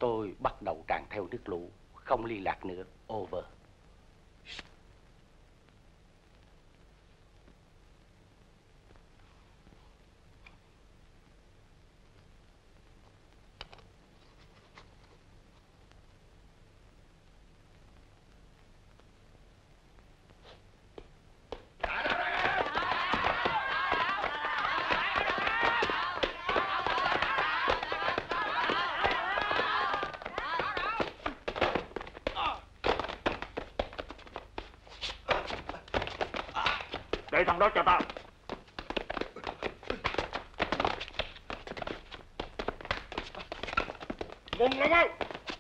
Tôi bắt đầu tràn theo nước lũ, không liên lạc nữa. Over. Để thằng đó cho tao. Ngừng lại ngay.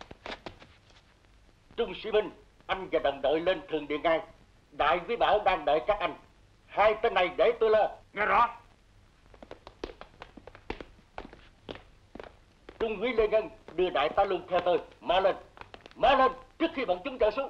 Trung sĩ Minh, anh và đồng đội lên thường điện ngay. Đại quý Bảo đang đợi các anh. Hai tên này để tôi lo. Nghe rõ. Trung úy Lê Ngân đưa đại tá Luân theo tôi. Má lên trước khi bọn chúng trở xuống.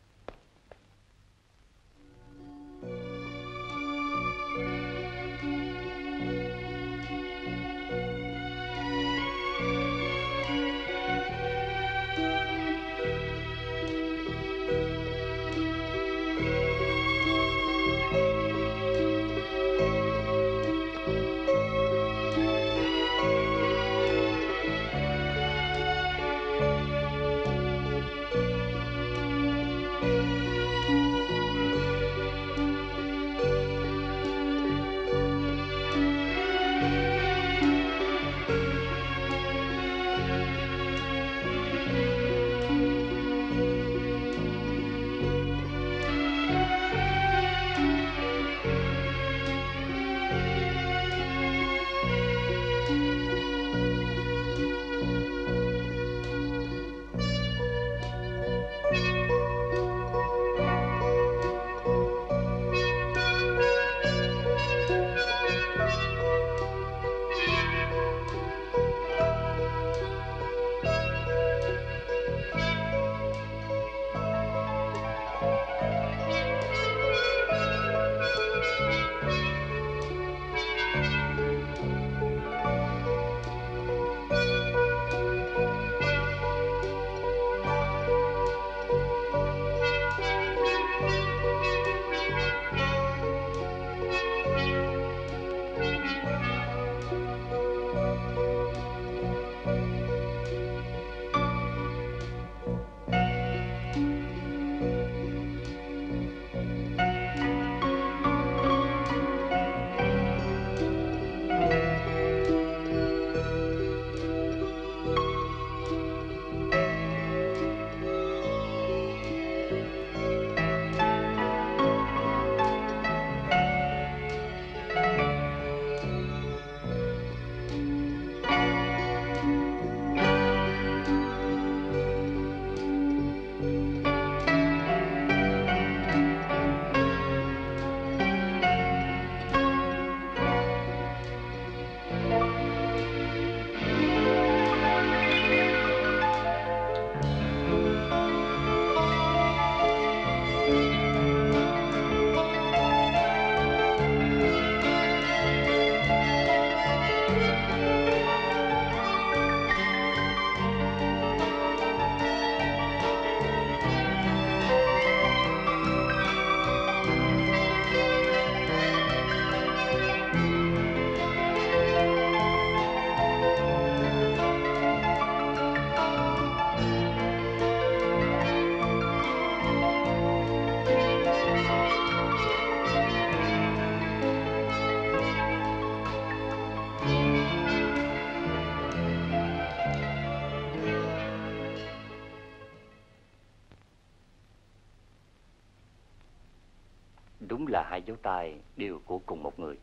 Đúng là hai dấu tay đều của cùng một người.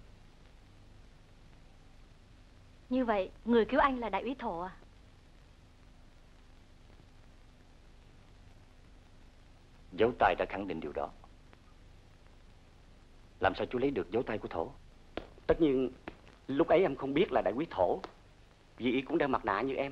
Như vậy, người cứu anh là đại úy Thổ à? Dấu tay đã khẳng định điều đó. Làm sao chú lấy được dấu tay của Thổ? Tất nhiên, lúc ấy em không biết là đại úy Thổ, vì y cũng đeo mặt nạ như em.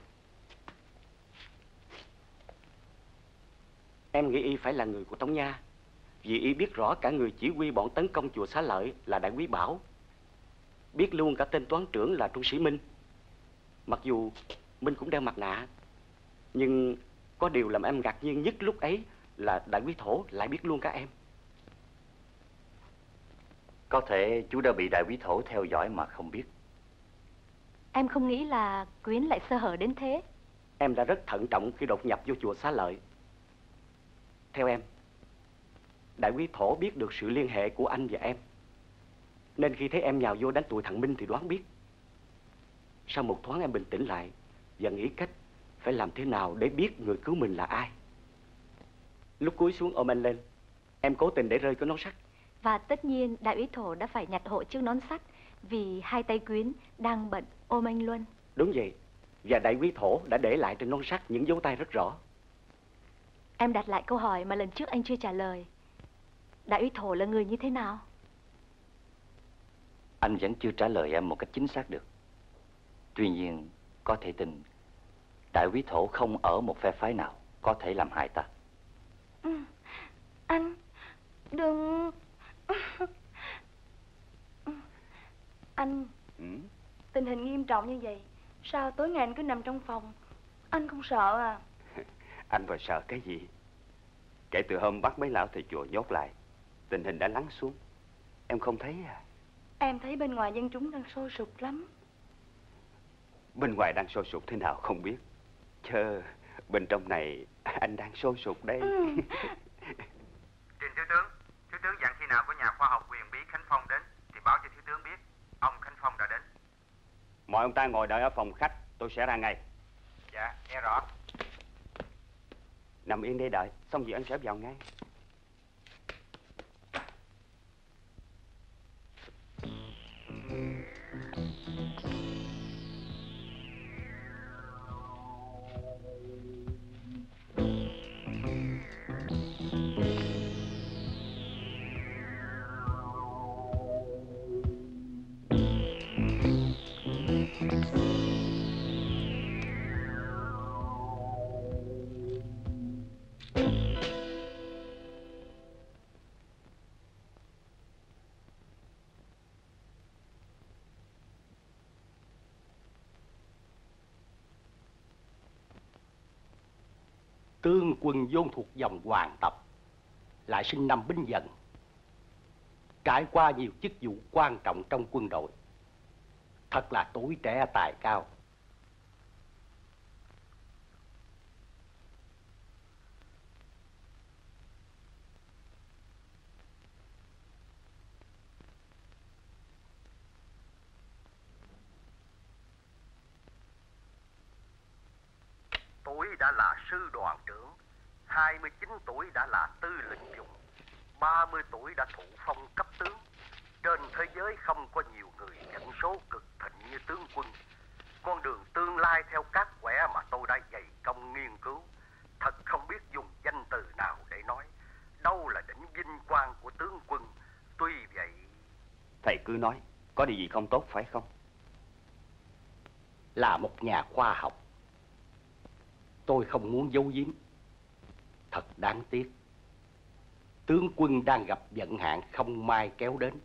Em nghĩ y phải là người của Tống Nha, vì y biết rõ cả người chỉ huy bọn tấn công chùa Xá Lợi là đại úy Bảo, biết luôn cả tên toán trưởng là Trung Sĩ Minh. Mặc dù Minh cũng đeo mặt nạ, Nhưng có điều làm em ngạc nhiên nhất lúc ấy là đại quý thổ lại biết luôn cả em. Có thể chú đã bị đại quý thổ theo dõi mà không biết. Em không nghĩ là Quyến lại sơ hở đến thế. Em đã rất thận trọng khi đột nhập vô chùa Xá Lợi. Theo em, đại quý thổ biết được sự liên hệ của anh và em, nên khi thấy em nhào vô đánh tụi thằng Minh thì đoán biết. Sau một thoáng em bình tĩnh lại và nghĩ cách phải làm thế nào để biết người cứu mình là ai. Lúc cúi xuống ôm anh lên, em cố tình để rơi cái nón sắt. Và tất nhiên đại úy Thổ đã phải nhặt hộ chiếc nón sắt vì hai tay Quyến đang bận ôm anh Luân. Đúng vậy. Và đại quý thổ đã để lại trên nón sắt những dấu tay rất rõ. Em đặt lại câu hỏi mà lần trước anh chưa trả lời. Đại úy Thổ là người như thế nào? Anh vẫn chưa trả lời em một cách chính xác được. Tuy nhiên, có thể tin đại quý thổ không ở một phe phái nào có thể làm hại ta. Anh đừng... Anh, tình hình nghiêm trọng như vậy, sao tối ngày anh cứ nằm trong phòng? Anh không sợ à? Anh rồi sợ cái gì? Kể từ hôm bắt mấy lão thầy chùa nhốt lại, tình hình đã lắng xuống. Em không thấy à? Em thấy bên ngoài dân chúng đang sôi sục lắm. Bên ngoài đang sôi sục thế nào không biết, chứ bên trong này anh đang sôi sục đây. Trình thiếu tướng dặn khi nào có nhà khoa học quyền bí Khánh Phong đến thì báo cho thiếu tướng biết. Ông Khánh Phong đã đến. Mời ông ta ngồi đợi ở phòng khách, tôi sẽ ra ngay. Dạ, nghe rõ. Nằm yên đây đợi, xong việc anh sẽ vào ngay. Tướng quân vốn thuộc dòng hoàng tộc, lại sinh năm Bính Dần, trải qua nhiều chức vụ quan trọng trong quân đội, thật là tuổi trẻ tài cao. Tuổi đã là sư đoàn trưởng, 29 tuổi đã là tư lệnh vùng, 30 tuổi đã thụ phong cấp tướng. Trên thế giới không có nhiều người dẫn số cực thịnh như tướng quân. Con đường tương lai theo các quẻ mà tôi đã dày công nghiên cứu, thật không biết dùng danh từ nào để nói. Đâu là đỉnh vinh quang của tướng quân. Tuy vậy... Thầy cứ nói, có điều gì không tốt phải không? Là một nhà khoa học, tôi không muốn giấu giếm. Thật đáng tiếc, tướng quân đang gặp vận hạn không may kéo đến.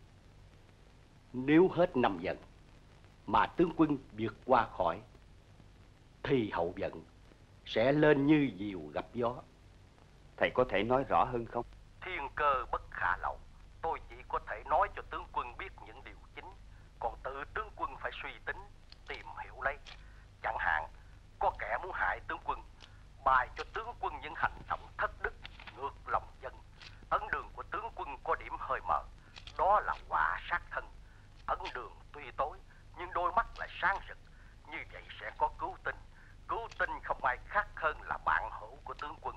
Nếu hết năm vận mà tướng quân vượt qua khỏi, thì hậu vận sẽ lên như diều gặp gió. Thầy có thể nói rõ hơn không? Thiên cơ bất khả lậu. Tôi chỉ có thể nói cho tướng quân biết những điều chính, còn tự tướng quân phải suy tính, tìm hiểu lấy. Chẳng hạn, có kẻ muốn hại tướng quân, bài cho tướng quân những hành động thất đức, ngược lòng dân. Ấn đường của tướng quân có điểm hơi mờ, đó là họa sát thân. Ấn đường tuy tối, nhưng đôi mắt lại sáng rực. Như vậy sẽ có cứu tinh. Cứu tinh không ai khác hơn là bạn hữu của tướng quân.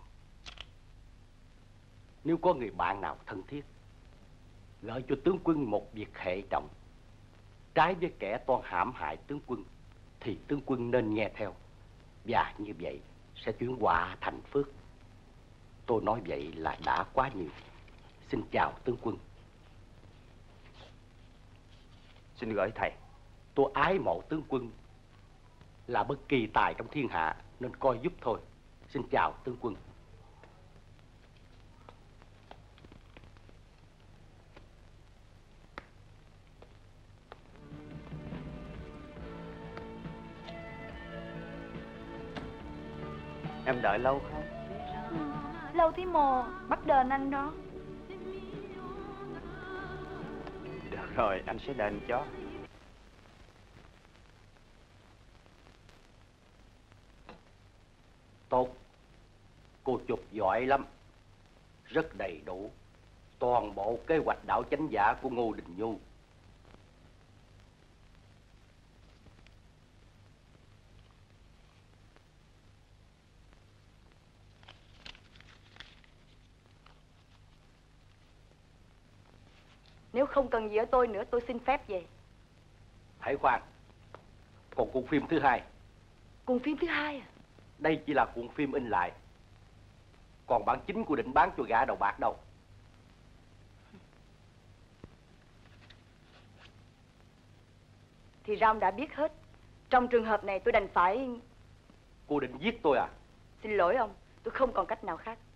Nếu có người bạn nào thân thiết gợi cho tướng quân một việc hệ trọng, trái với kẻ toan hãm hại tướng quân, thì tướng quân nên nghe theo. Và như vậy sẽ chuyển họa thành phước. Tôi nói vậy là đã quá nhiều. Xin chào tướng quân. Xin gửi thầy. Tôi ái mộ tướng quân, là bất kỳ tài trong thiên hạ, nên coi giúp thôi. Xin chào tướng quân. Em đợi lâu không? Lâu tí mò bắt đền anh đó. Được rồi, anh sẽ đền cho. Tốt. Cô chụp giỏi lắm. Rất đầy đủ. Toàn bộ kế hoạch đảo chánh giả của Ngô Đình Nhu. Nếu không cần gì ở tôi nữa, tôi xin phép về. Hãy khoan. Còn cuộn phim thứ hai. Cuộn phim thứ hai à? Đây chỉ là cuộn phim in lại. Còn bản chính cô định bán cho gã đầu bạc đâu. Thì Rong đã biết hết. Trong trường hợp này tôi đành phải... Cô định giết tôi à? Xin lỗi ông, tôi không còn cách nào khác.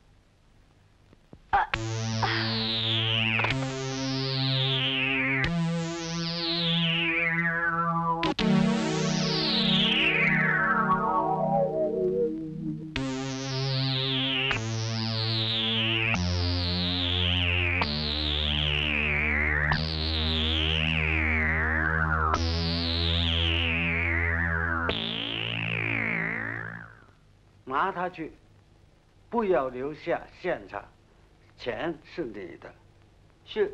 拿他去，不要留下现场，钱是你的。 是。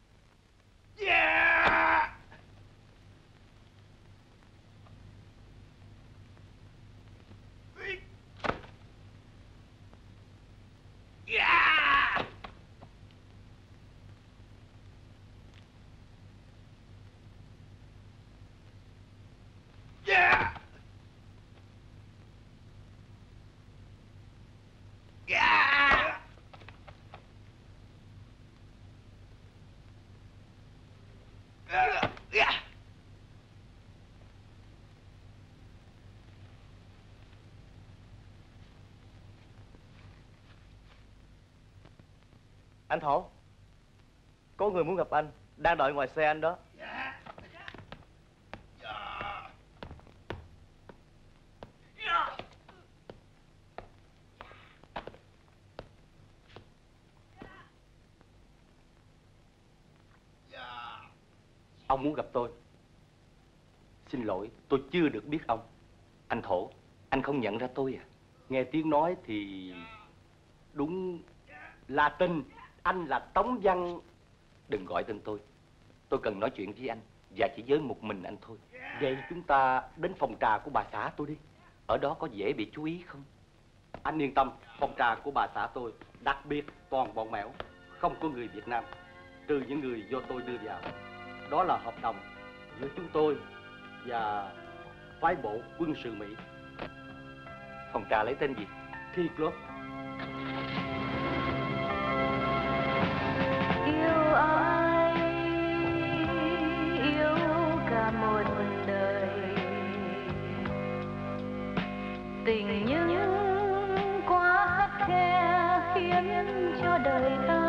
Anh Thổ, có người muốn gặp anh, đang đợi ngoài xe anh đó. Ông muốn gặp tôi. Xin lỗi, tôi chưa được biết ông. Anh Thổ, anh không nhận ra tôi à? Nghe tiếng nói thì đúng là tên. Anh là Tống Văn. Đừng gọi tên tôi. Tôi cần nói chuyện với anh, và chỉ với một mình anh thôi. Vậy chúng ta đến phòng trà của bà xã tôi đi. Ở đó có dễ bị chú ý không? Anh yên tâm, phòng trà của bà xã tôi đặc biệt toàn bọn mẻo, không có người Việt Nam, trừ những người do tôi đưa vào. Đó là hợp đồng giữa chúng tôi và phái bộ quân sự Mỹ. Phòng trà lấy tên gì? Key Club. Yêu ai, yêu cả một đời, tình nhưng quá khắt khe khiến cho đời ta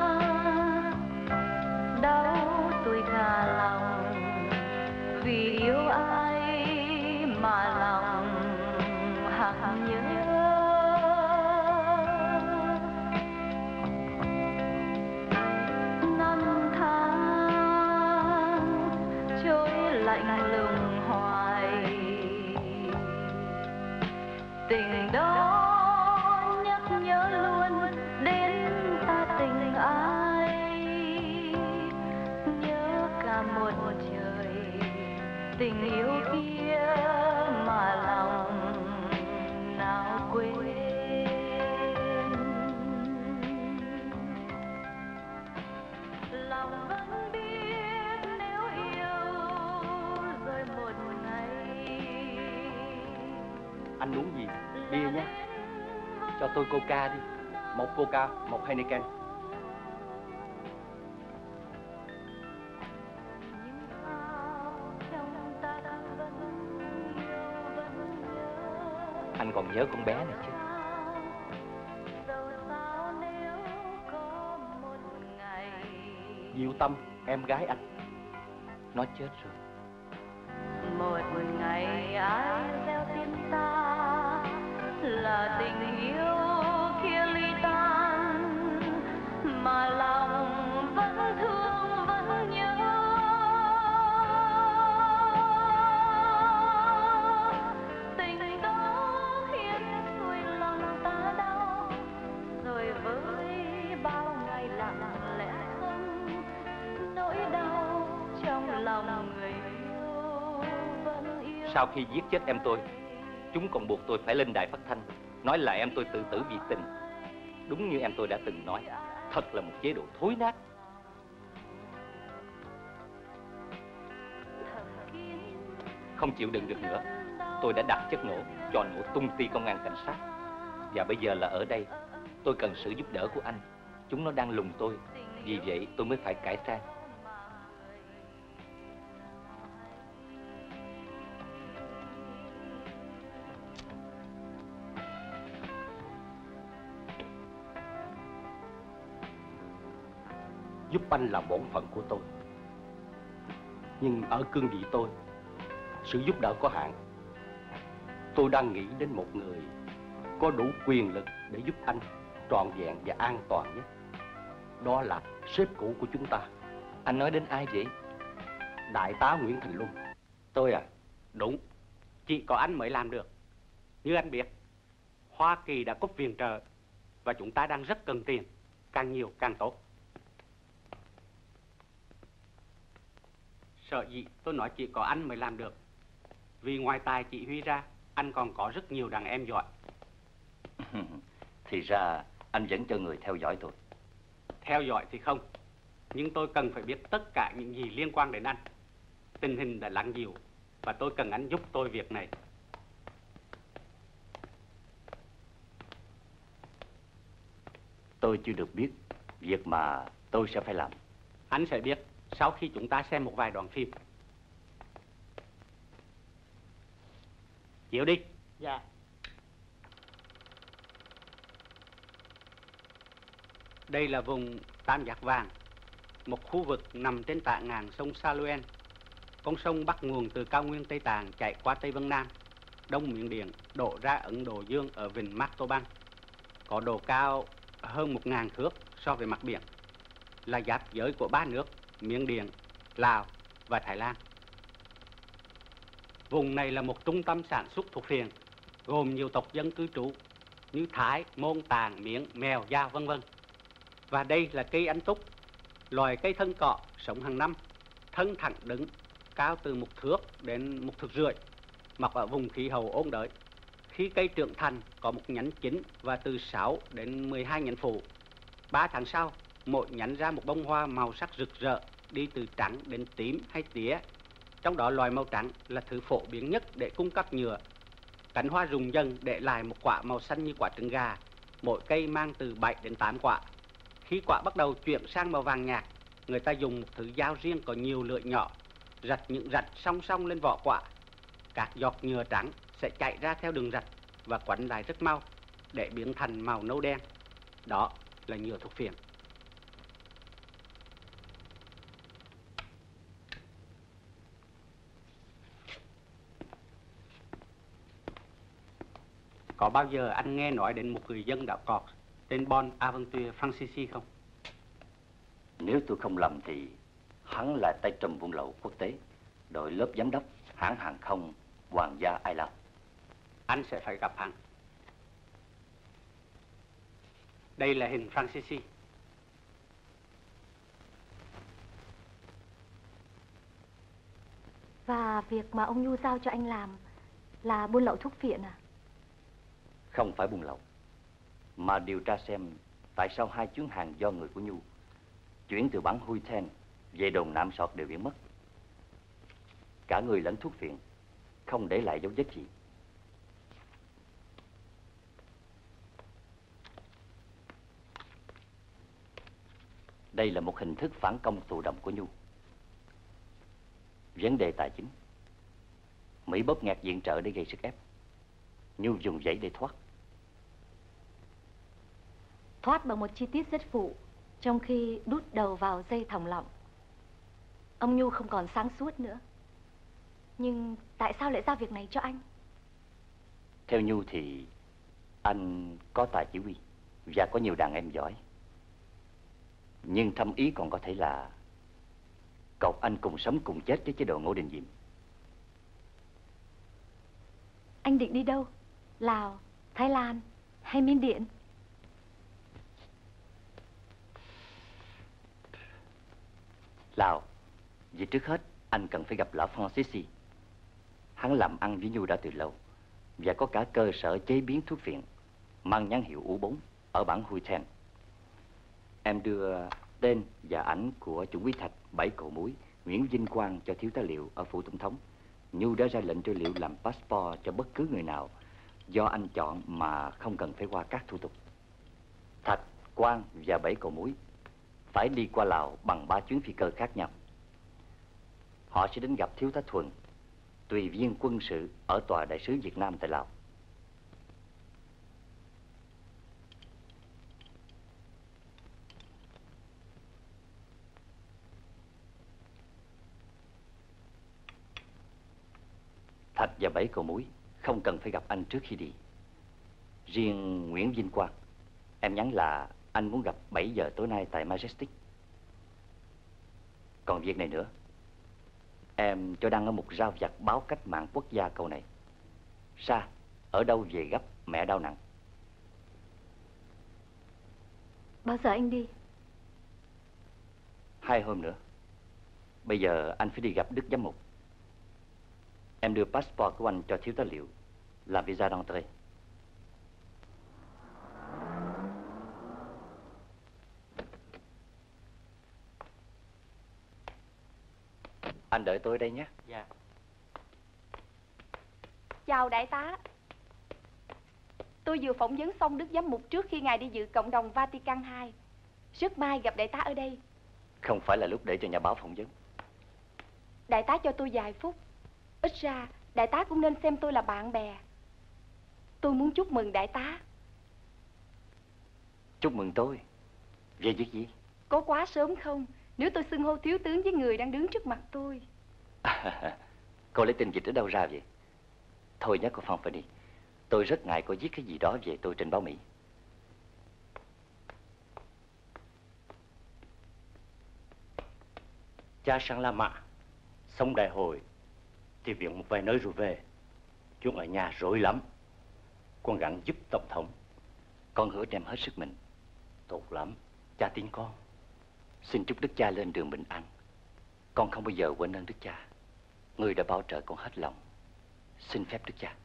đau tuổi cả lòng. Vì yêu ai mà lòng hằng nhớ. Năm tháng trôi lạnh lùng hoài, tình đó nhắc nhớ luôn đến ta tình ai. Nhớ cả một trời tình yêu kia mà lòng nào quên. Lòng vẫn biết nếu yêu rồi một ngày. Anh uống gì? Bia nhé. Cho tôi Coca đi. Một Coca, một Heineken. Anh còn nhớ con bé này chứ? Diệu Tâm, em gái anh. Nó chết rồi. Một ngày ai gieo tim ta là tình Sau khi giết chết em tôi, chúng còn buộc tôi phải lên đài phát thanh nói là em tôi tự tử vì tình. Đúng như em tôi đã từng nói, thật là một chế độ thối nát. Không chịu đựng được nữa, tôi đã đặt chất nổ cho nổ tung ty công an cảnh sát. Và bây giờ là ở đây, tôi cần sự giúp đỡ của anh. Chúng nó đang lùng tôi, vì vậy tôi mới phải cải trang. Giúp anh là bổn phận của tôi. Nhưng ở cương vị tôi, sự giúp đỡ có hạn. Tôi đang nghĩ đến một người có đủ quyền lực để giúp anh trọn vẹn và an toàn nhất. Đó là sếp cũ của chúng ta. Anh nói đến ai vậy? Đại tá Nguyễn Thành Luân. Tôi à? Đúng, chỉ có anh mới làm được. Như anh biết, Hoa Kỳ đã cấp viện trợ và chúng ta đang rất cần tiền, càng nhiều càng tốt. Sợ gì tôi nói chỉ có anh mới làm được. Vì ngoài tài chỉ huy ra, anh còn có rất nhiều đàn em giỏi. Thì ra anh vẫn cho người theo dõi tôi. Theo dõi thì không, nhưng tôi cần phải biết tất cả những gì liên quan đến anh. Tình hình đã lắng dịu và tôi cần anh giúp tôi việc này. Tôi chưa được biết việc mà tôi sẽ phải làm. Anh sẽ biết sau khi chúng ta xem một vài đoạn phim. Chiếu đi. Dạ. Đây là vùng Tam Giác Vàng, một khu vực nằm trên tạ ngàn sông Saluen. Con sông bắt nguồn từ cao nguyên Tây Tạng chạy qua Tây Vân Nam, Đông Miến Điện, đổ ra Ấn Độ Dương ở vịnh Mactoban. Có độ cao hơn 1.000 thước so với mặt biển, là giáp giới của 3 nước Miến Điện, Lào và Thái Lan. Vùng này là một trung tâm sản xuất thuốc phiện, gồm nhiều tộc dân cư trú như Thái, Môn, Tàng, Miến, Mèo, Dao, vân vân. Và đây là cây anh túc, loài cây thân cọ, sống hàng năm, thân thẳng đứng, cao từ 1 thước đến 1,5 thước, mọc ở vùng khí hậu ôn đới. Khi cây trưởng thành có một nhánh chính và từ 6 đến 12 nhánh phụ. 3 tháng sau, mỗi nhánh ra một bông hoa màu sắc rực rỡ, đi từ trắng đến tím hay tía. Trong đó loài màu trắng là thứ phổ biến nhất để cung cấp nhựa. Cánh hoa rụng dần để lại một quả màu xanh như quả trứng gà. Mỗi cây mang từ 7 đến 8 quả. Khi quả bắt đầu chuyển sang màu vàng nhạt, người ta dùng một thứ dao riêng có nhiều lưỡi nhỏ, rạch những rạch song song lên vỏ quả. Các giọt nhựa trắng sẽ chạy ra theo đường rạch và quấn lại rất mau để biến thành màu nâu đen. Đó là nhựa thuốc phiện. Có bao giờ anh nghe nói đến một người dân đảo Cọt tên Bon Aventure Francis không? Nếu tôi không lầm thì hắn là tay trùm buôn lậu quốc tế, đội lớp giám đốc hãng hàng không Hoàng gia Ai Lao. Anh sẽ phải gặp hắn. Đây là hình Francis. Và việc mà ông Nhu giao cho anh làm là buôn lậu thuốc phiện à? Không phải buôn lậu, mà điều tra xem tại sao 2 chuyến hàng do người của Nhu chuyển từ bản Hui Then về đồn Nam Sọt đều biến mất. Cả người lẫn thuốc phiện, không để lại dấu vết gì. Đây là một hình thức phản công thụ động của Nhu. Vấn đề tài chính. Mỹ bóp nghẹt viện trợ để gây sức ép. Nhu dùng dãy để thoát. Thoát bằng một chi tiết rất phụ, trong khi đút đầu vào dây thòng lọng. Ông Nhu không còn sáng suốt nữa. Nhưng tại sao lại giao việc này cho anh? Theo Nhu thì anh có tài chỉ huy và có nhiều đàn em giỏi. Nhưng thâm ý còn có thể là cậu anh cùng sống cùng chết với chế độ Ngô Đình Diệm. Anh định đi đâu? Lào, Thái Lan hay Miến Điện? Lào. Vì trước hết anh cần phải gặp lão Francis. Hắn làm ăn với Nhu đã từ lâu và có cả cơ sở chế biến thuốc phiện mang nhãn hiệu U4 ở bản Huy Then. Em đưa tên và ảnh của chủ quý Thạch Bảy Cầu Muối Nguyễn Vinh Quang cho thiếu tá Liệu ở phủ tổng thống. Nhu đã ra lệnh cho Liệu làm passport cho bất cứ người nào do anh chọn mà không cần phải qua các thủ tục. Thạch, Quang và Bảy Cầu Muối phải đi qua Lào bằng 3 chuyến phi cơ khác nhau. Họ sẽ đến gặp thiếu tá Thuần, tùy viên quân sự ở tòa đại sứ Việt Nam tại Lào. Thạch và Bảy Cầu Muối không cần phải gặp anh trước khi đi. Riêng Nguyễn Vinh Quang, em nhắn là anh muốn gặp 7 giờ tối nay tại Majestic. Còn việc này nữa, em cho đăng ở một rao vặt báo Cách mạng Quốc gia câu này: Sa, ở đâu về gấp mẹ đau nặng. Bao giờ anh đi? 2 hôm nữa. Bây giờ anh phải đi gặp Đức Giám mục. Em đưa passport của anh cho thiếu tá Liệu làm visa d'entrée. Anh đợi tôi đây nhé. Dạ. Chào đại tá. Tôi vừa phỏng vấn xong Đức Giám mục trước khi ngài đi dự cộng đồng Vatican II. Rất may gặp đại tá ở đây. Không phải là lúc để cho nhà báo phỏng vấn. Đại tá cho tôi vài phút. Ít ra đại tá cũng nên xem tôi là bạn bè. Tôi muốn chúc mừng đại tá. Chúc mừng tôi? Về việc gì? Có quá sớm không? Nếu tôi xưng hô thiếu tướng với người đang đứng trước mặt tôi. Cô lấy tin dịch ở đâu ra vậy? Thôi nhé cô Phong phải đi. Tôi rất ngại cô viết cái gì đó về tôi trên báo Mỹ. Cha sang La Mã, xong đại hội thì viện một vài nơi rồi về. Chúng ở nhà rối lắm. Con gắng giúp tổng thống. Con hứa đem hết sức mình. Tốt lắm, cha tin con. Xin chúc đức cha lên đường bình an. Con không bao giờ quên ơn đức cha. Người đã bảo trợ con hết lòng. Xin phép đức cha.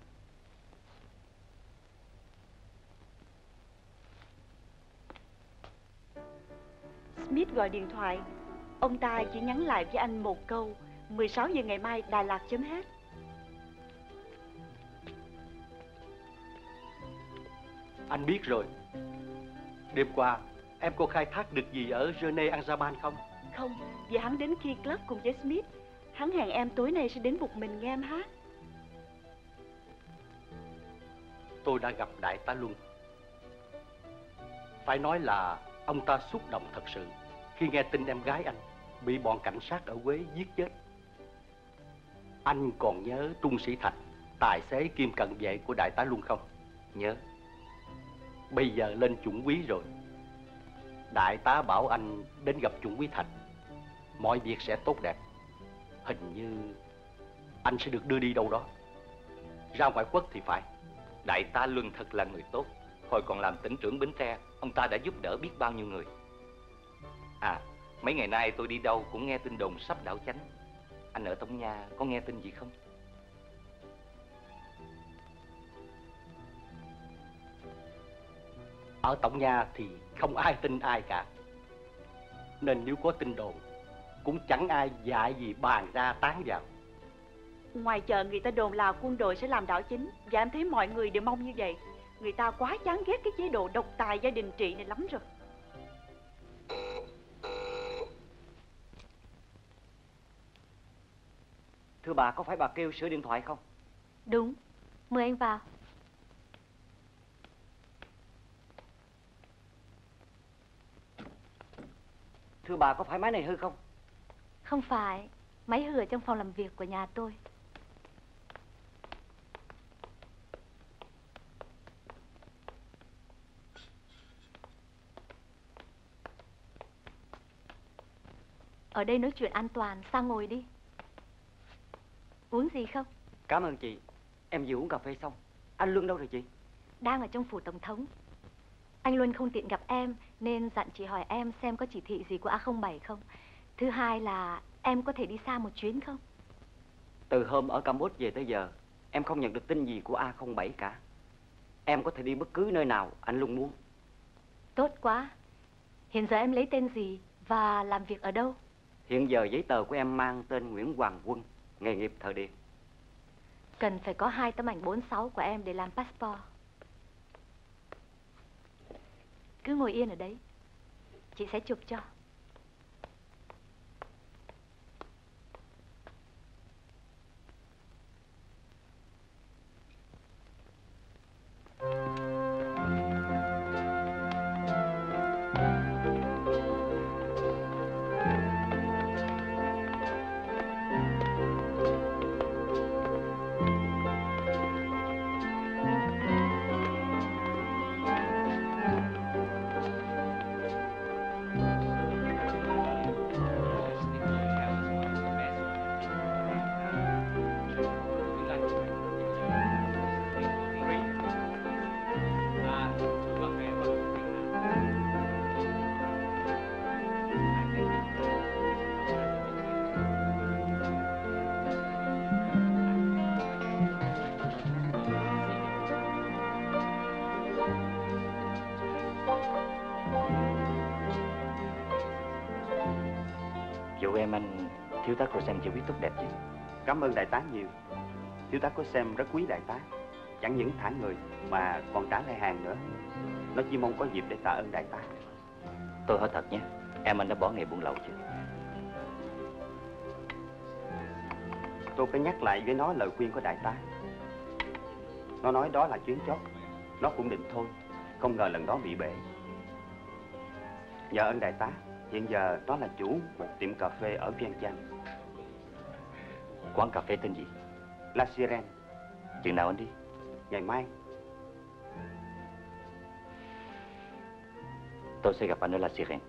Smith gọi điện thoại. Ông ta chỉ nhắn lại với anh một câu: 16 giờ ngày mai Đà Lạt chấm hết. Anh biết rồi. Đêm qua em có khai thác được gì ở Rene Anjaban không? Không, vì hắn đến Key Club cùng với Smith. Hắn hẹn em tối nay sẽ đến một mình nghe em hát. Tôi đã gặp đại tá Luân. Phải nói là ông ta xúc động thật sự khi nghe tin em gái anh bị bọn cảnh sát ở Huế giết chết. Anh còn nhớ Trung Sĩ Thạch, tài xế kiêm cận vệ của đại tá Luân không? Nhớ. Bây giờ lên chuẩn quý rồi. Đại tá bảo anh đến gặp chuẩn quý Thạch. Mọi việc sẽ tốt đẹp. Hình như anh sẽ được đưa đi đâu đó. Ra ngoại quốc thì phải. Đại tá Luân thật là người tốt. Hồi còn làm tỉnh trưởng Bến Tre, ông ta đã giúp đỡ biết bao nhiêu người. À, mấy ngày nay tôi đi đâu cũng nghe tin đồn sắp đảo chánh. Anh ở Tổng Nha có nghe tin gì không? Ở Tổng Nha thì không ai tin ai cả. Nên nếu có tin đồn cũng chẳng ai dạy gì bàn ra tán vào. Ngoài chợ người ta đồn là quân đội sẽ làm đảo chính. Và em thấy mọi người đều mong như vậy. Người ta quá chán ghét cái chế độ độc tài gia đình trị này lắm rồi. Thưa bà, có phải bà kêu sửa điện thoại không? Đúng, mời anh vào. Thưa bà, có phải máy này hư không? Không phải, máy hư ở trong phòng làm việc của nhà tôi. Ở đây nói chuyện an toàn, sang ngồi đi. Uống gì không? Cảm ơn chị. Em vừa uống cà phê xong. Anh Luân đâu rồi chị? Đang ở trong phủ tổng thống. Anh Luân không tiện gặp em nên dặn chị hỏi em xem có chỉ thị gì của A07 không. Thứ hai là em có thể đi xa một chuyến không? Từ hôm ở Campuchia về tới giờ, em không nhận được tin gì của A07 cả. Em có thể đi bất cứ nơi nào anh luôn muốn. Tốt quá. Hiện giờ em lấy tên gì và làm việc ở đâu? Hiện giờ giấy tờ của em mang tên Nguyễn Hoàng Quân, nghề nghiệp thợ điện. Cần phải có 2 tấm ảnh 4/6 của em để làm passport. Cứ ngồi yên ở đấy, chị sẽ chụp cho. Vụ em anh thiếu tá của Sam giải quyết tốt đẹp chứ. Cảm ơn đại tá nhiều. Thiếu tá của Sam rất quý đại tá. Chẳng những thả người mà còn trả lại hàng nữa. Nó chỉ mong có dịp để tạ ơn đại tá. Tôi hỏi thật nhé, em anh đã bỏ nghề buôn lậu chưa? Tôi phải nhắc lại với nó lời khuyên của đại tá. Nó nói đó là chuyến chót. Nó cũng định thôi, không ngờ lần đó bị bể. Nhờ ơn đại tá, hiện giờ nó là chủ một tiệm cà phê ở Vientiane. Quán cà phê tên gì? La Sirène. Chừng nào anh đi? Ngày mai. Tôi sẽ gặp anh ở La Sirène.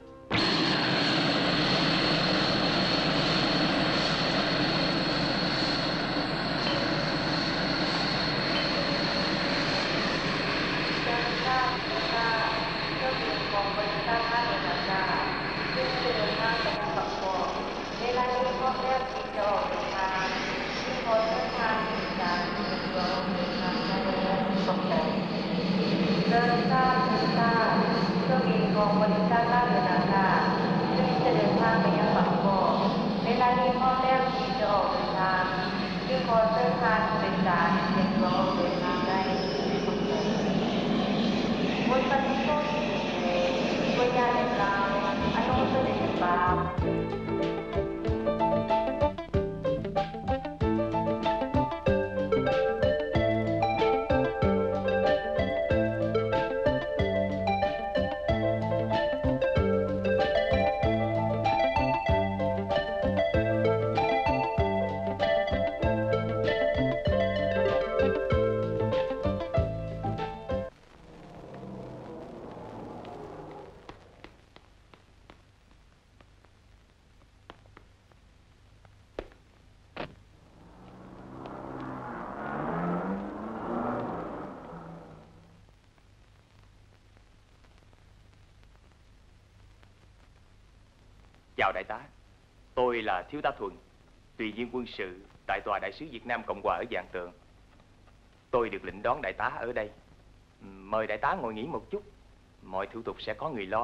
Chào đại tá, tôi là thiếu tá Thuận, tùy viên quân sự tại tòa đại sứ Việt Nam Cộng hòa ở Vạn Tường. Tôi được lệnh đón đại tá ở đây. Mời đại tá ngồi nghỉ một chút, mọi thủ tục sẽ có người lo.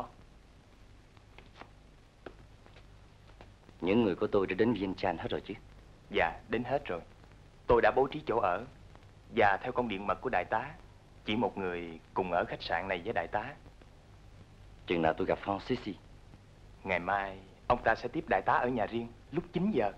Những người của tôi đã đến Vientiane hết rồi chứ? Dạ, đến hết rồi. Tôi đã bố trí chỗ ở. Và theo công điện mật của đại tá, chỉ một người cùng ở khách sạn này với đại tá. Chừng nào tôi gặp Francis? Ngày mai, ông ta sẽ tiếp đại tá ở nhà riêng lúc 9 giờ.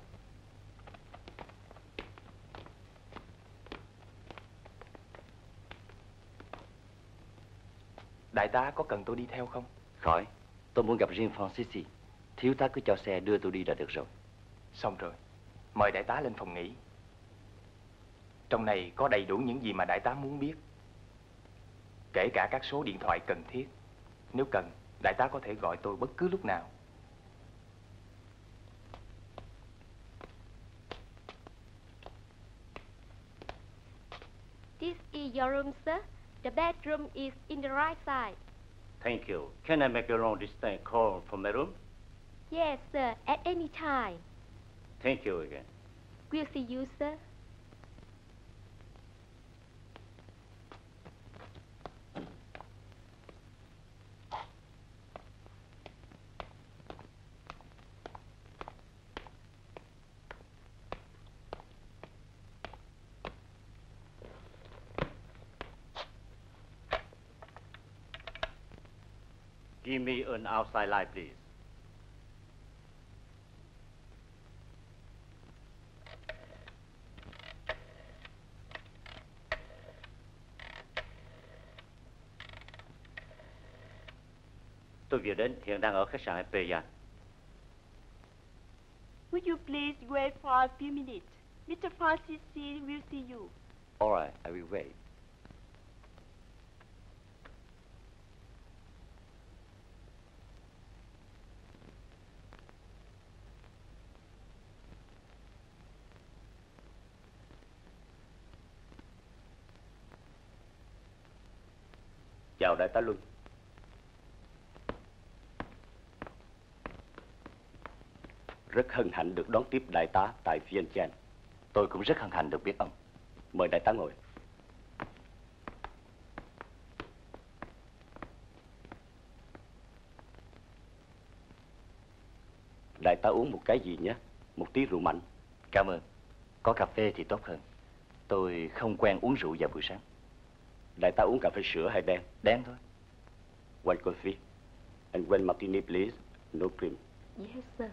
Đại tá có cần tôi đi theo không? Khỏi, tôi muốn gặp riêng Francis. Thiếu tá cứ cho xe đưa tôi đi là được rồi. Xong rồi, mời đại tá lên phòng nghỉ. Trong này có đầy đủ những gì mà đại tá muốn biết, kể cả các số điện thoại cần thiết. Nếu cần, đại tá có thể gọi tôi bất cứ lúc nào. This is your room, sir. The bedroom is in the right side. Thank you. Can I make a long distance call from my room? Yes, sir, at any time. Thank you again. We'll see you, sir. Give me an outside line, please. Tôi vừa đến, hiện đang ở khách sạn Epeya. Would you please wait for a few minutes? Mr. Francis will see you. All right, I will wait. Chào đại tá Luân. Rất hân hạnh được đón tiếp đại tá tại Vientiane. Tôi cũng rất hân hạnh được biết ông. Mời đại tá ngồi. Đại tá uống một cái gì nhé? Một tí rượu mạnh. Cảm ơn. Có cà phê thì tốt hơn. Tôi không quen uống rượu vào buổi sáng. Đại tá uống cà phê sữa hay đen? Đen thôi. One coffee. And one martini, please. No cream. Yes, sir.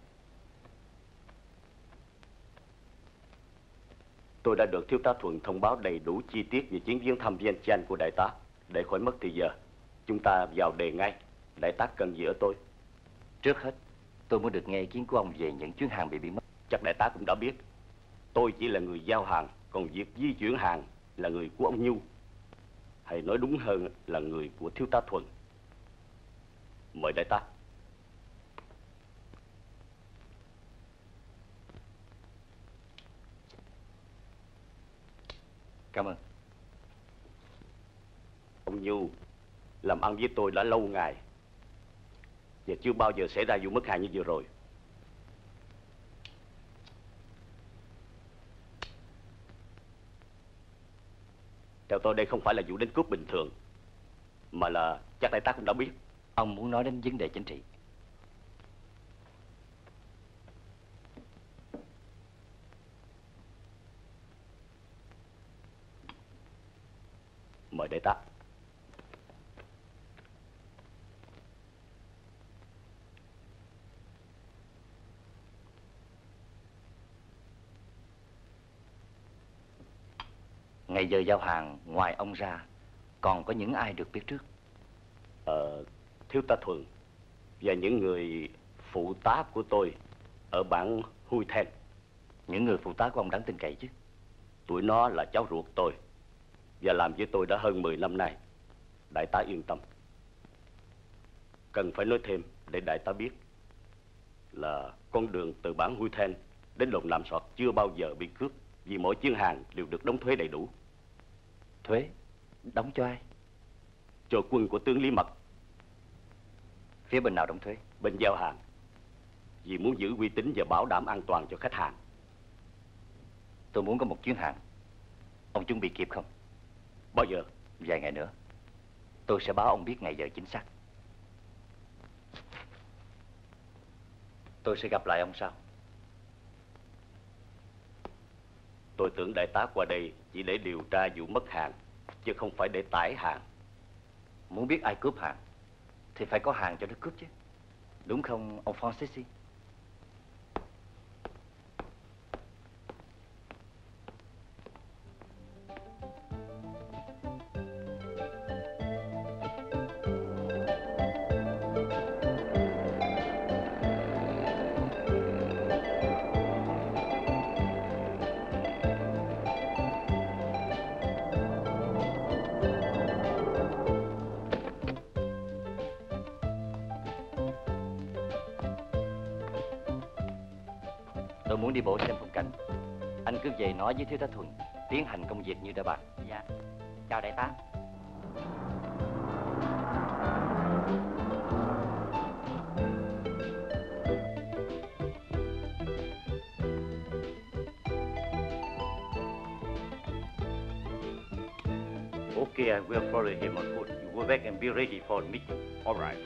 Tôi đã được thiếu tá Thuận thông báo đầy đủ chi tiết về chuyến viếng thăm Vientiane của đại tá. Để khỏi mất thì giờ, chúng ta vào đề ngay. Đại tá cần gì ở tôi? Trước hết, tôi muốn được nghe ý kiến của ông về những chuyến hàng bị mất. Chắc đại tá cũng đã biết. Tôi chỉ là người giao hàng, còn việc di chuyển hàng là người của ông Nhu. Hay nói đúng hơn là người của thiếu tá Thuận. Mời đại tá. Cảm ơn. Ông Nhu làm ăn với tôi đã lâu ngày và chưa bao giờ xảy ra vụ mất hàng như vừa rồi. Theo tôi đây không phải là vụ đánh cướp bình thường, mà là chắc đại tá cũng đã biết. Ông muốn nói đến vấn đề chính trị. Mời đại tá. Ngày giờ giao hàng, ngoài ông ra, còn có những ai được biết trước? Thiếu tá Thuận và những người phụ tá của tôi ở bản Hui Then. Những người phụ tá của ông đáng tin cậy chứ? Tụi nó là cháu ruột tôi và làm với tôi đã hơn 10 năm nay. Đại tá yên tâm. Cần phải nói thêm để đại tá biết là con đường từ bản Hui Then đến lồng Nạm Sọt chưa bao giờ bị cướp, vì mỗi chuyến hàng đều được đóng thuế đầy đủ. Thuế? Đóng cho ai? Cho quân của tướng Lý Mật. Phía bên nào đóng thuế? Bên giao hàng. Vì muốn giữ uy tín và bảo đảm an toàn cho khách hàng. Tôi muốn có một chuyến hàng. Ông chuẩn bị kịp không? Bao giờ? Vài ngày nữa. Tôi sẽ báo ông biết ngày giờ chính xác. Tôi sẽ gặp lại ông sau. Tôi tưởng đại tá qua đây chỉ để điều tra vụ mất hàng, chứ không phải để tải hàng. Muốn biết ai cướp hàng thì phải có hàng cho nó cướp chứ. Đúng không ông Francis? Tôi muốn đi bộ xem phong cảnh. Anh cứ về nói với thiếu tá Thuận tiến hành công việc như đã bàn. Dạ. Chào đại tá. Okay, I will follow him on foot. You go back and be ready for the meeting. All right.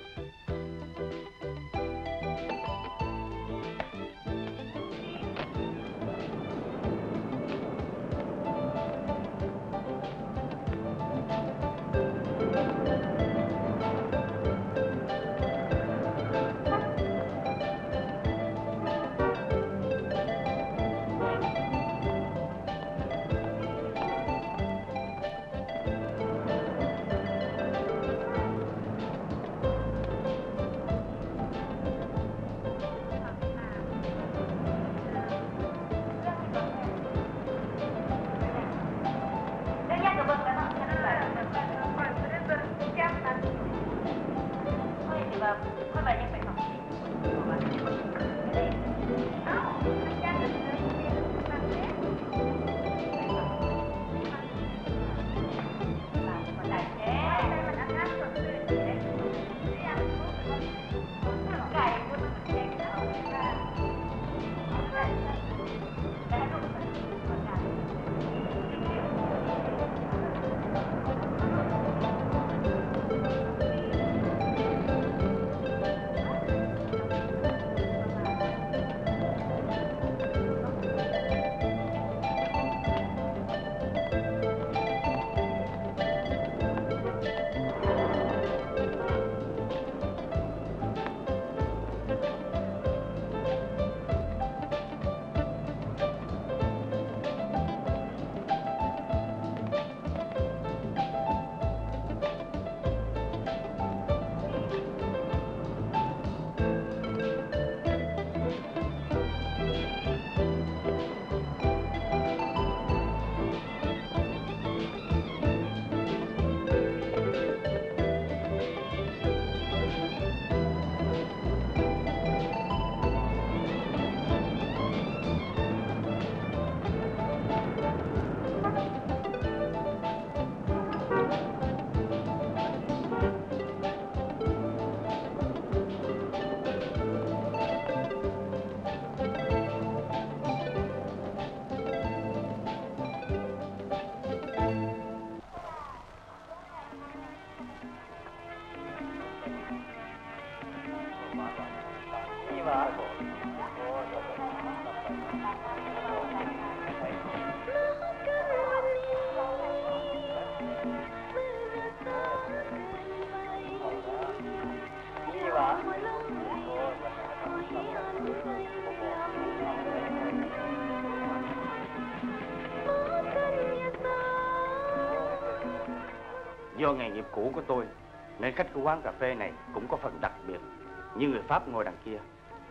Do nghề nghiệp cũ của tôi nên khách của quán cà phê này cũng có phần đặc biệt. Như người Pháp ngồi đằng kia,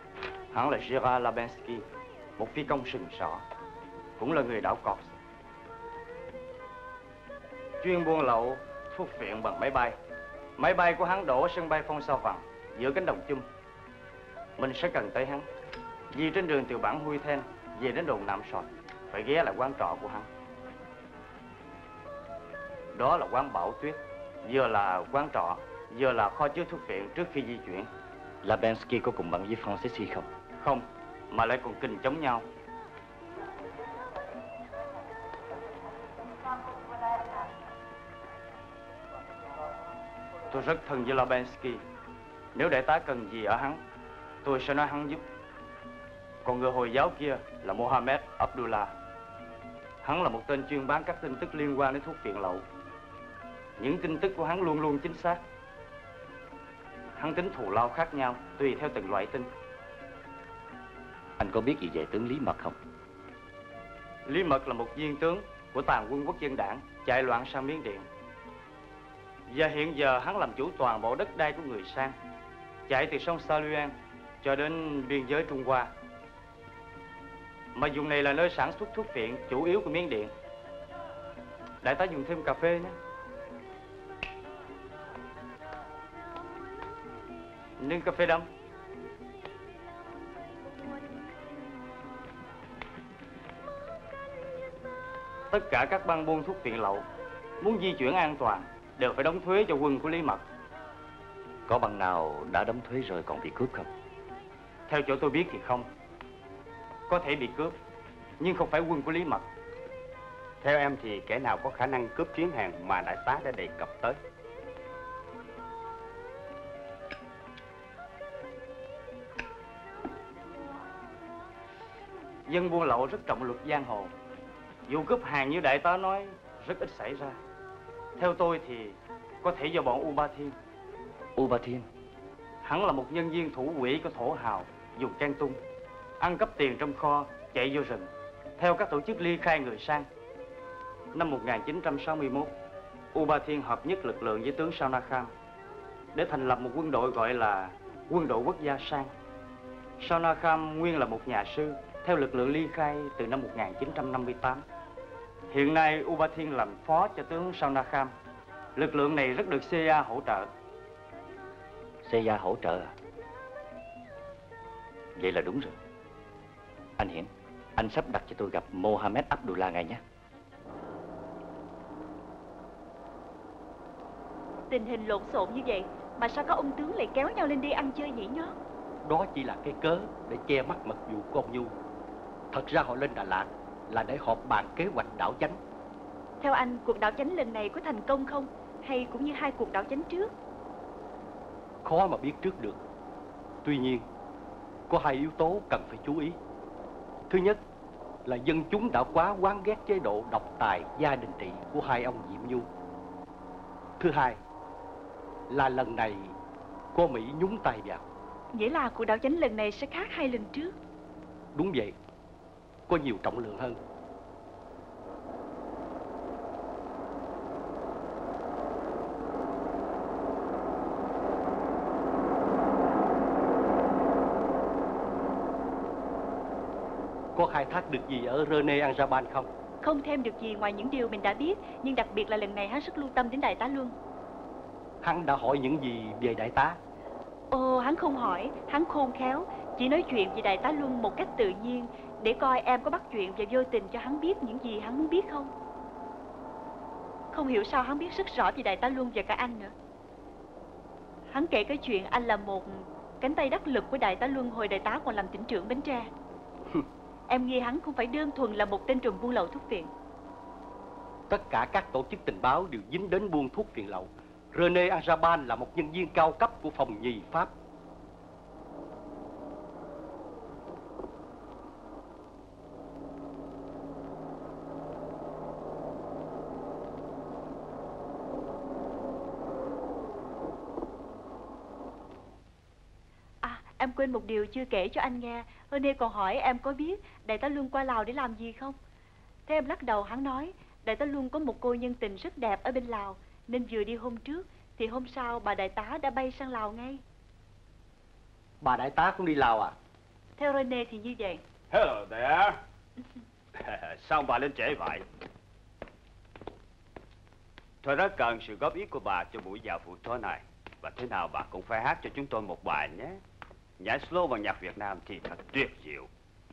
hắn là Gérard Labensky, một phi công sừng sỏ, cũng là người đảo Corse, chuyên buôn lậu thuốc phiện bằng máy bay. Máy bay của hắn đổ ở sân bay Phong Sao Vàng giữa cánh đồng Chum. Mình sẽ cần tới hắn, vì trên đường từ bản Huy Then về đến đồn Nạm Sọt phải ghé lại quán trọ của hắn. Đó là quán Bảo Tuyết, vừa là quán trọ, vừa là kho chứa thuốc phiện trước khi di chuyển. Labensky có cùng bằng với Franceschi không? Không, mà lại còn kình chống nhau. Tôi rất thân với Labensky. Nếu đại tá cần gì ở hắn, tôi sẽ nói hắn giúp. Còn người Hồi giáo kia là Mohammed Abdullah. Hắn là một tên chuyên bán các tin tức liên quan đến thuốc phiện lậu. Những tin tức của hắn luôn luôn chính xác. Hắn tính thù lao khác nhau tùy theo từng loại tin. Anh có biết gì về tướng Lý Mật không? Lý Mật là một viên tướng của Tàn quân Quốc dân đảng chạy loạn sang Miến Điện. Và hiện giờ hắn làm chủ toàn bộ đất đai của người Sang, chạy từ sông Saluan cho đến biên giới Trung Hoa. Mà vùng này là nơi sản xuất thuốc phiện chủ yếu của Miến Điện. Đại tá dùng thêm cà phê nhé. Nâng cà phê đậm. Tất cả các băng buôn thuốc phiện lậu muốn di chuyển an toàn đều phải đóng thuế cho quân của Lý Mật. Có băng nào đã đóng thuế rồi còn bị cướp không? Theo chỗ tôi biết thì không. Có thể bị cướp, nhưng không phải quân của Lý Mật. Theo em thì kẻ nào có khả năng cướp chuyến hàng mà đại tá đã đề cập tới? Dân buôn lậu rất trọng luật giang hồ. Vụ cướp hàng như đại tá nói rất ít xảy ra. Theo tôi thì có thể do bọn U Ba Thiên. U Ba Thiên? Hắn là một nhân viên thủ quỹ của thổ hào, dùng trang tung, ăn cắp tiền trong kho, chạy vô rừng, theo các tổ chức ly khai người sang. Năm 1961, U Ba Thiên hợp nhất lực lượng với tướng Sao Na Kham để thành lập một quân đội gọi là Quân đội Quốc gia Sang. Sao Na Kham nguyên là một nhà sư theo lực lượng ly khai từ năm 1958. Hiện nay U Ba Thiên làm phó cho tướng Sao Na Kham. Lực lượng này rất được CIA hỗ trợ. CIA hỗ trợ à? Vậy là đúng rồi. Anh Hiển, anh sắp đặt cho tôi gặp Mohammed Abdullah ngay nhé. Tình hình lộn xộn như vậy mà sao các ông tướng lại kéo nhau lên đi ăn chơi nhỉ nhót? Đó chỉ là cái cớ để che mắt mật vụ của ông Nhu. Thật ra họ lên Đà Lạt là để họp bàn kế hoạch đảo chánh. Theo anh, cuộc đảo chánh lần này có thành công không? Hay cũng như hai cuộc đảo chánh trước? Khó mà biết trước được. Tuy nhiên, có hai yếu tố cần phải chú ý. Thứ nhất là dân chúng đã quá oán ghét chế độ độc tài gia đình trị của hai ông Diệm Nhu. Thứ hai là lần này có Mỹ nhúng tay vào. Nghĩa là cuộc đảo chánh lần này sẽ khác hai lần trước. Đúng vậy, có nhiều trọng lượng hơn. Có khai thác được gì ở Rene Anjaban không? Không thêm được gì ngoài những điều mình đã biết. Nhưng đặc biệt là lần này hắn rất lưu tâm đến đại tá Luân. Hắn đã hỏi những gì về đại tá? Ồ, hắn không hỏi. Hắn khôn khéo, chỉ nói chuyện về đại tá Luân một cách tự nhiên, để coi em có bắt chuyện và vô tình cho hắn biết những gì hắn muốn biết không. Không hiểu sao hắn biết rất rõ về đại tá Luân và cả anh nữa. Hắn kể cái chuyện anh là một cánh tay đắc lực của đại tá Luân hồi đại tá còn làm tỉnh trưởng Bến Tre. Em nghi hắn không phải đơn thuần là một tên trùm buôn lậu thuốc phiện. Tất cả các tổ chức tình báo đều dính đến buôn thuốc phiện lậu. Rene Anjaban là một nhân viên cao cấp của phòng nhì Pháp. Em quên một điều chưa kể cho anh nghe. Rene còn hỏi em có biết đại tá Luân qua Lào để làm gì không. Thế em lắc đầu, hắn nói đại tá Luân có một cô nhân tình rất đẹp ở bên Lào, nên vừa đi hôm trước thì hôm sau bà đại tá đã bay sang Lào ngay. Bà đại tá cũng đi Lào à? Theo Rene thì như vậy. Hello there. Sao bà lên trễ vậy? Tôi rất cần sự góp ý của bà cho buổi dạo phụ tối này. Và thế nào bà cũng phải hát cho chúng tôi một bài nhé. Nhảy slow bằng nhạc Việt Nam thì thật tuyệt diệu.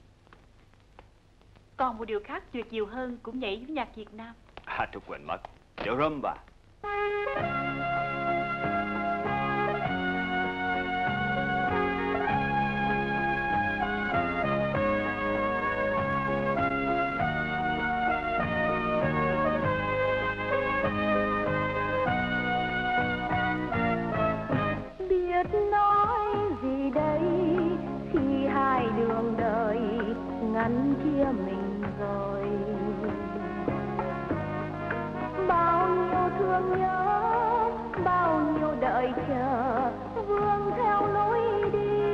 Còn một điều khác tuyệt diệu hơn cũng nhảy với nhạc Việt Nam. Tôi quên mất. Điệu rumba. Biết nói gì đây khi hai đường đời ngăn chia mình rồi. Bao nhiêu thương nhớ, bao nhiêu đợi chờ, vương theo lối đi.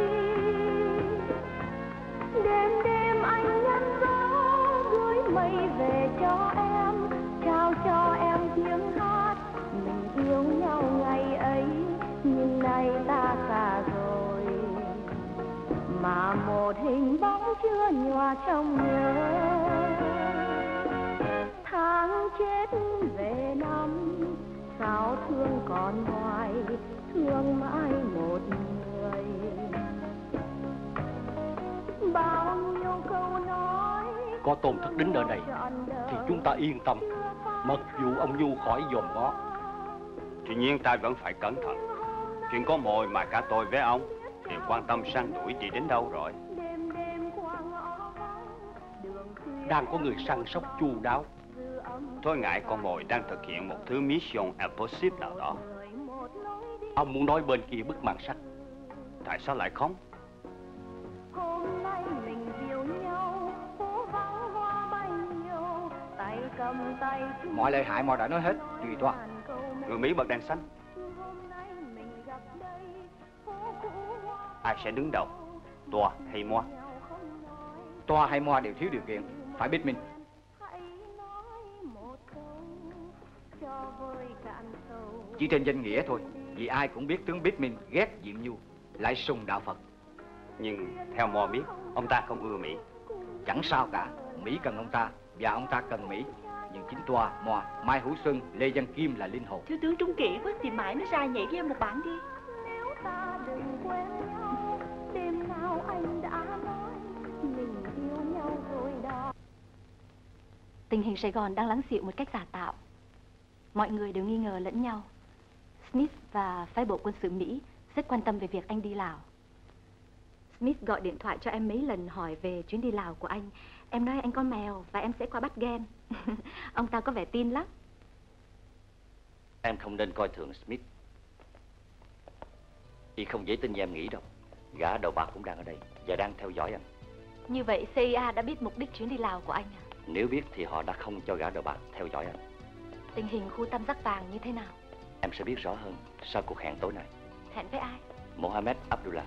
Đêm đêm anh nhắn gió gửi mây về cho em, trao cho em tiếng hát mình yêu nhau ngày ấy. Nhưng nay ta xa rồi, mà một hình bóng chưa nhòa trong nhớ. Tháng chết về năm, sao thương còn hoài, thương mãi một người. Bao nhiêu câu nói. Có Tôn Thất Đính ở đây thì chúng ta yên tâm, mật vụ ông Nhu khỏi dòm ngó. Tuy nhiên ta vẫn phải cẩn thận. Chuyện có mồi mà cả tôi với ông đều quan tâm săn đuổi đi đến đâu rồi. Đang có người săn sóc chu đáo, Tôi ngại con mồi đang thực hiện một thứ mission impossible nào đó. Ông muốn nói bên kia bức màn sắt. Tại sao lại không? Hôm nay mình yêu nhau, phố vắng hoa bay nhiều, tay cầm tay. Mọi lời hại mọi đã nói hết, tùy toa. Người Mỹ bật đèn xanh. Ai sẽ đứng đầu? Toa hay Moa? Toa hay Moa đều thiếu điều kiện, phải biết mình. Chỉ trên danh nghĩa thôi, vì ai cũng biết tướng Bitmin ghét Diệm Nhu, lại sùng đạo Phật. Nhưng theo Moa biết, ông ta không ưa Mỹ. Chẳng sao cả, Mỹ cần ông ta và ông ta cần Mỹ. Nhưng chính Toa, Moa, Mai Hữu Xuân, Lê Văn Kim là linh hồn. Thiếu tướng Trung Kỷ quá, tìm mãi mới ra nhảy với em một bản đi. Nếu ta đừng quen nhau, đêm nào anh đã nói mình yêu nhau rồi đó. Tình hình Sài Gòn đang lắng dịu một cách giả tạo. Mọi người đều nghi ngờ lẫn nhau. Smith và phái bộ quân sự Mỹ rất quan tâm về việc anh đi Lào. Smith gọi điện thoại cho em mấy lần hỏi về chuyến đi Lào của anh. Em nói anh có mèo và em sẽ qua bắt Gen. Ông ta có vẻ tin lắm. Em không nên coi thường Smith. Y không dễ tin như em nghĩ đâu. Gã đầu bạc cũng đang ở đây và đang theo dõi anh. Như vậy CIA đã biết mục đích chuyến đi Lào của anh à? Nếu biết thì họ đã không cho gã đầu bạc theo dõi anh. Tình hình khu tam giác vàng như thế nào? Em sẽ biết rõ hơn sau cuộc hẹn tối nay. Hẹn với ai? Mohammed Abdullah.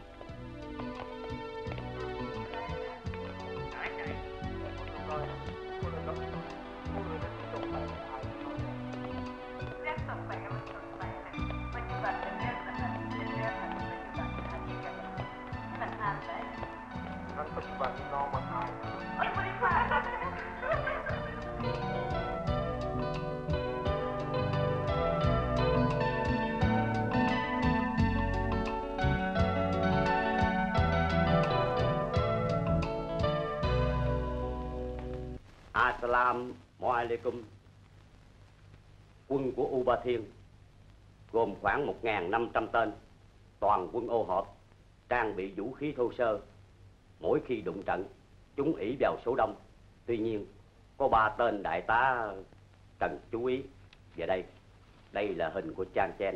Assalamu alaikum. Quân của U Ba Thiên gồm khoảng 1.500 tên, toàn quân ô hợp, trang bị vũ khí thô sơ. Mỗi khi đụng trận, chúng ỷ vào số đông. Tuy nhiên, có 3 tên đại tá cần chú ý. Và đây là hình của Chan Chen.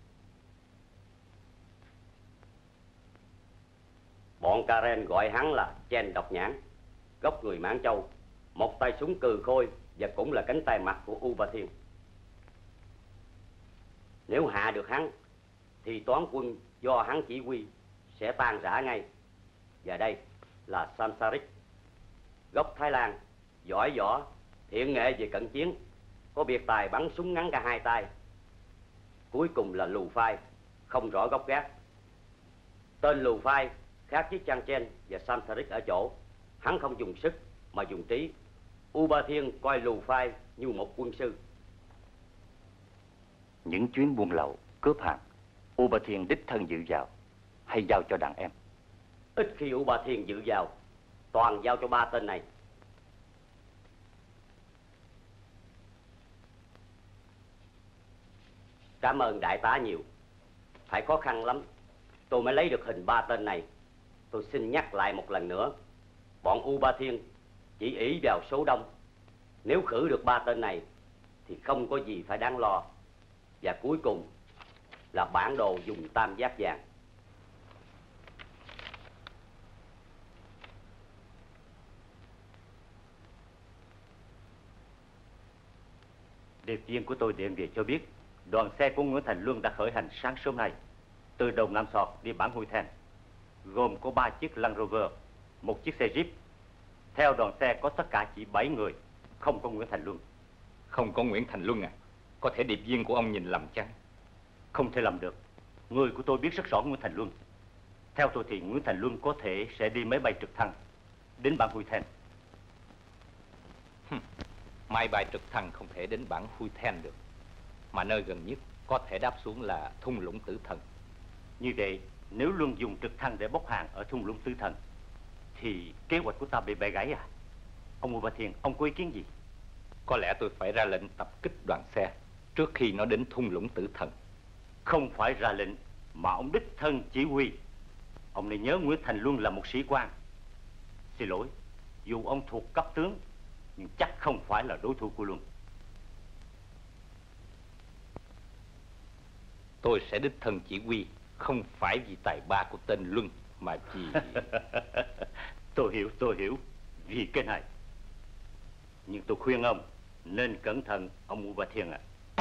Bọn Karen gọi hắn là Chen Độc Nhãn, gốc người Mãn Châu, một tay súng cừ khôi và cũng là cánh tay mặt của U Ba Thiên. Nếu hạ được hắn thì toán quân do hắn chỉ huy sẽ tan rã ngay. Và đây là Sansarik, gốc Thái Lan, giỏi võ, thiện nghệ về cận chiến, có biệt tài bắn súng ngắn cả 2 tay. Cuối cùng là Lù Phai, không rõ gốc gác. Tên Lù Phai khác với Chan Chen và Sansarik ở chỗ hắn không dùng sức mà dùng trí. U Ba Thiên coi Lù Phai như một quân sư. Những chuyến buôn lậu, cướp hàng, U Ba Thiên đích thân dự vào hay giao cho đàn em? Ít khi U Ba Thiên dự vào, toàn giao cho 3 tên này. Cảm ơn đại tá nhiều. Phải khó khăn lắm tôi mới lấy được hình 3 tên này. Tôi xin nhắc lại một lần nữa, bọn U Ba Thiên chỉ ỷ vào số đông. Nếu khử được 3 tên này thì không có gì phải đáng lo. Và cuối cùng là bản đồ dùng tam giác vàng. Điệp viên của tôi điện về cho biết đoàn xe của Nguyễn Thành Luân đã khởi hành sáng sớm nay từ Đồng Nam Sọt đi bản Huy Then, gồm có 3 chiếc Land Rover, 1 chiếc xe Jeep. Theo đoàn xe có tất cả chỉ 7 người, không có Nguyễn Thành Luân. Không có Nguyễn Thành Luân à? Có thể điệp viên của ông nhìn lầm chăng? Không thể làm được. Người của tôi biết rất rõ Nguyễn Thành Luân. Theo tôi thì Nguyễn Thành Luân có thể sẽ đi máy bay trực thăng đến bản Huy Then. Máy bay trực thăng không thể đến bản Huy Then được, mà nơi gần nhất có thể đáp xuống là thung lũng Tử Thần. Như vậy, nếu Luân dùng trực thăng để bốc hàng ở thung lũng Tử Thần thì kế hoạch của ta bị bẻ gãy à? Ông U Ba Thiên, ông có ý kiến gì? Có lẽ tôi phải ra lệnh tập kích đoàn xe trước khi nó đến thung lũng Tử Thần. Không phải ra lệnh, mà ông đích thân chỉ huy. Ông nên nhớ Nguyễn Thành Luân là một sĩ quan. Xin lỗi, dù ông thuộc cấp tướng nhưng chắc không phải là đối thủ của Luân. Tôi sẽ đích thân chỉ huy, không phải vì tài ba của tên Luân, mà vì... Tôi hiểu, vì cái này. Nhưng tôi khuyên ông nên cẩn thận, ông Mu Ba Thiên ạ.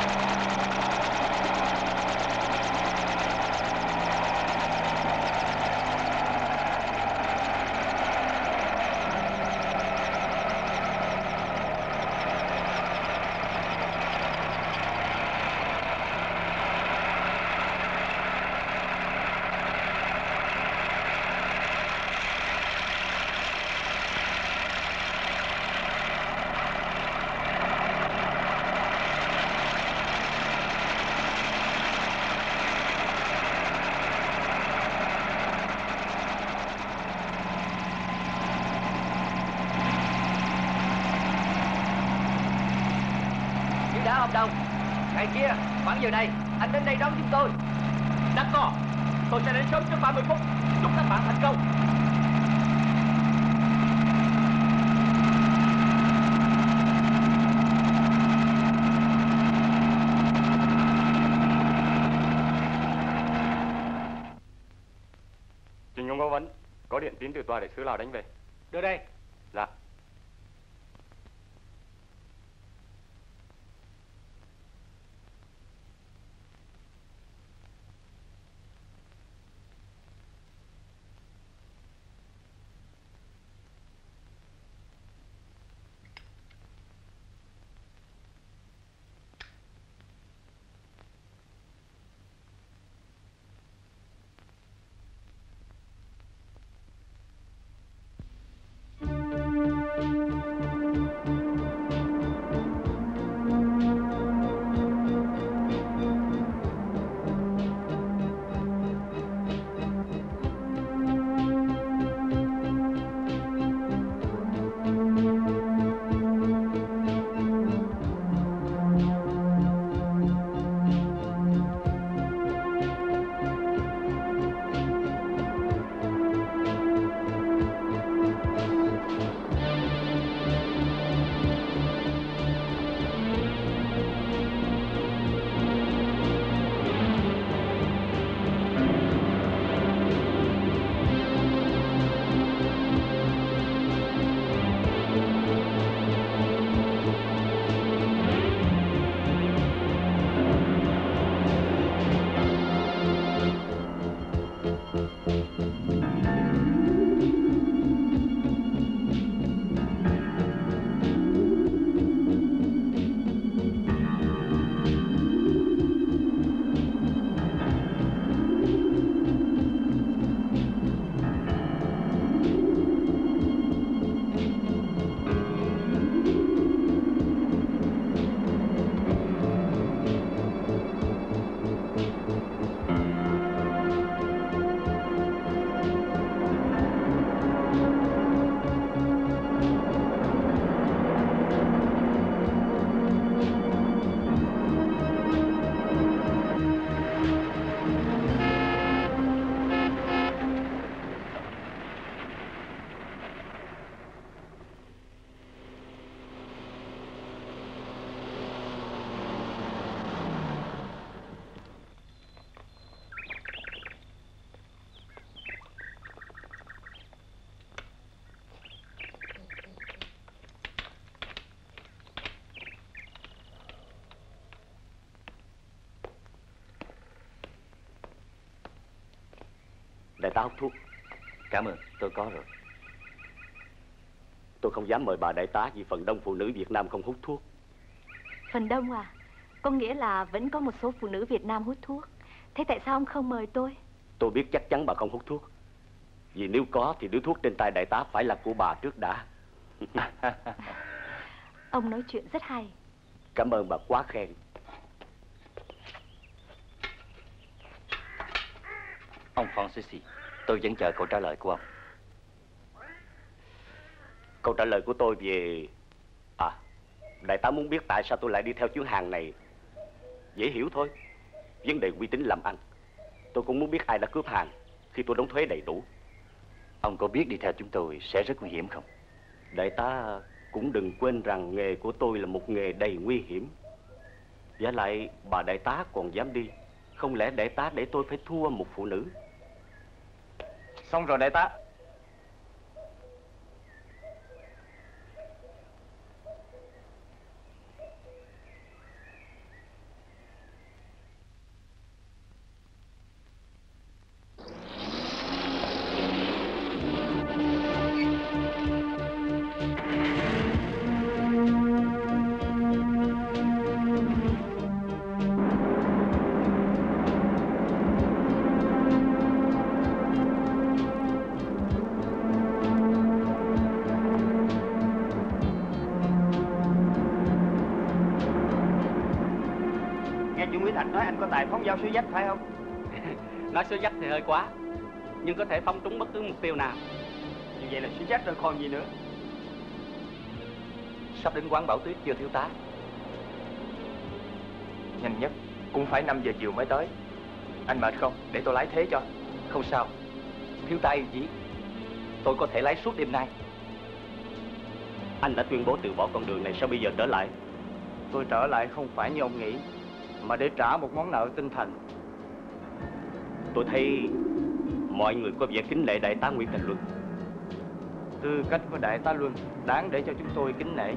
Khoảng giờ này, anh đến đây đón chúng tôi. Đắc co, tôi sẽ đến sớm trước 30 phút. Chúc các bạn thành công. Trình Nhung Cố vấn, có điện tín từ tòa đại sứ Lào đánh về. Đưa đây. Dạ. Đại tá hút thuốc. Cảm ơn, tôi có rồi. Tôi không dám mời bà đại tá vì phần đông phụ nữ Việt Nam không hút thuốc. Phần đông à? Có nghĩa là vẫn có một số phụ nữ Việt Nam hút thuốc. Thế tại sao ông không mời tôi? Tôi biết chắc chắn bà không hút thuốc. Vì nếu có thì điếu thuốc trên tay đại tá phải là của bà trước đã. Ông nói chuyện rất hay. Cảm ơn bà quá khen. Ông Francis, tôi vẫn chờ câu trả lời của ông. Câu trả lời của tôi về... đại tá muốn biết tại sao tôi lại đi theo chuyến hàng này. Dễ hiểu thôi. Vấn đề uy tín làm ăn. Tôi cũng muốn biết ai đã cướp hàng khi tôi đóng thuế đầy đủ. Ông có biết đi theo chúng tôi sẽ rất nguy hiểm không? Đại tá cũng đừng quên rằng nghề của tôi là một nghề đầy nguy hiểm. Và lại bà đại tá còn dám đi, Không lẽ đại tá để tôi phải thua một phụ nữ? Xong rồi đại tá. Nói anh có tài phóng dao suối dách phải không? Nói suối dách thì hơi quá, nhưng có thể phóng trúng bất cứ mục tiêu nào. Như vậy là suối dách rồi còn gì nữa. Sắp đến quán Bảo Tuyết chưa thiếu tá? Nhanh nhất cũng phải 5 giờ chiều mới tới. Anh mệt không? Để tôi lái thế cho. Không sao, thiếu tá yêu chí, tôi có thể lái suốt đêm nay. Anh đã tuyên bố từ bỏ con đường này, sao bây giờ trở lại? Tôi trở lại không phải như ông nghĩ, mà để trả một món nợ tinh thần. Tôi thấy mọi người có vẻ kính nể đại tá Nguyễn Thành Luân. Tư cách của đại tá Luân đáng để cho chúng tôi kính nể.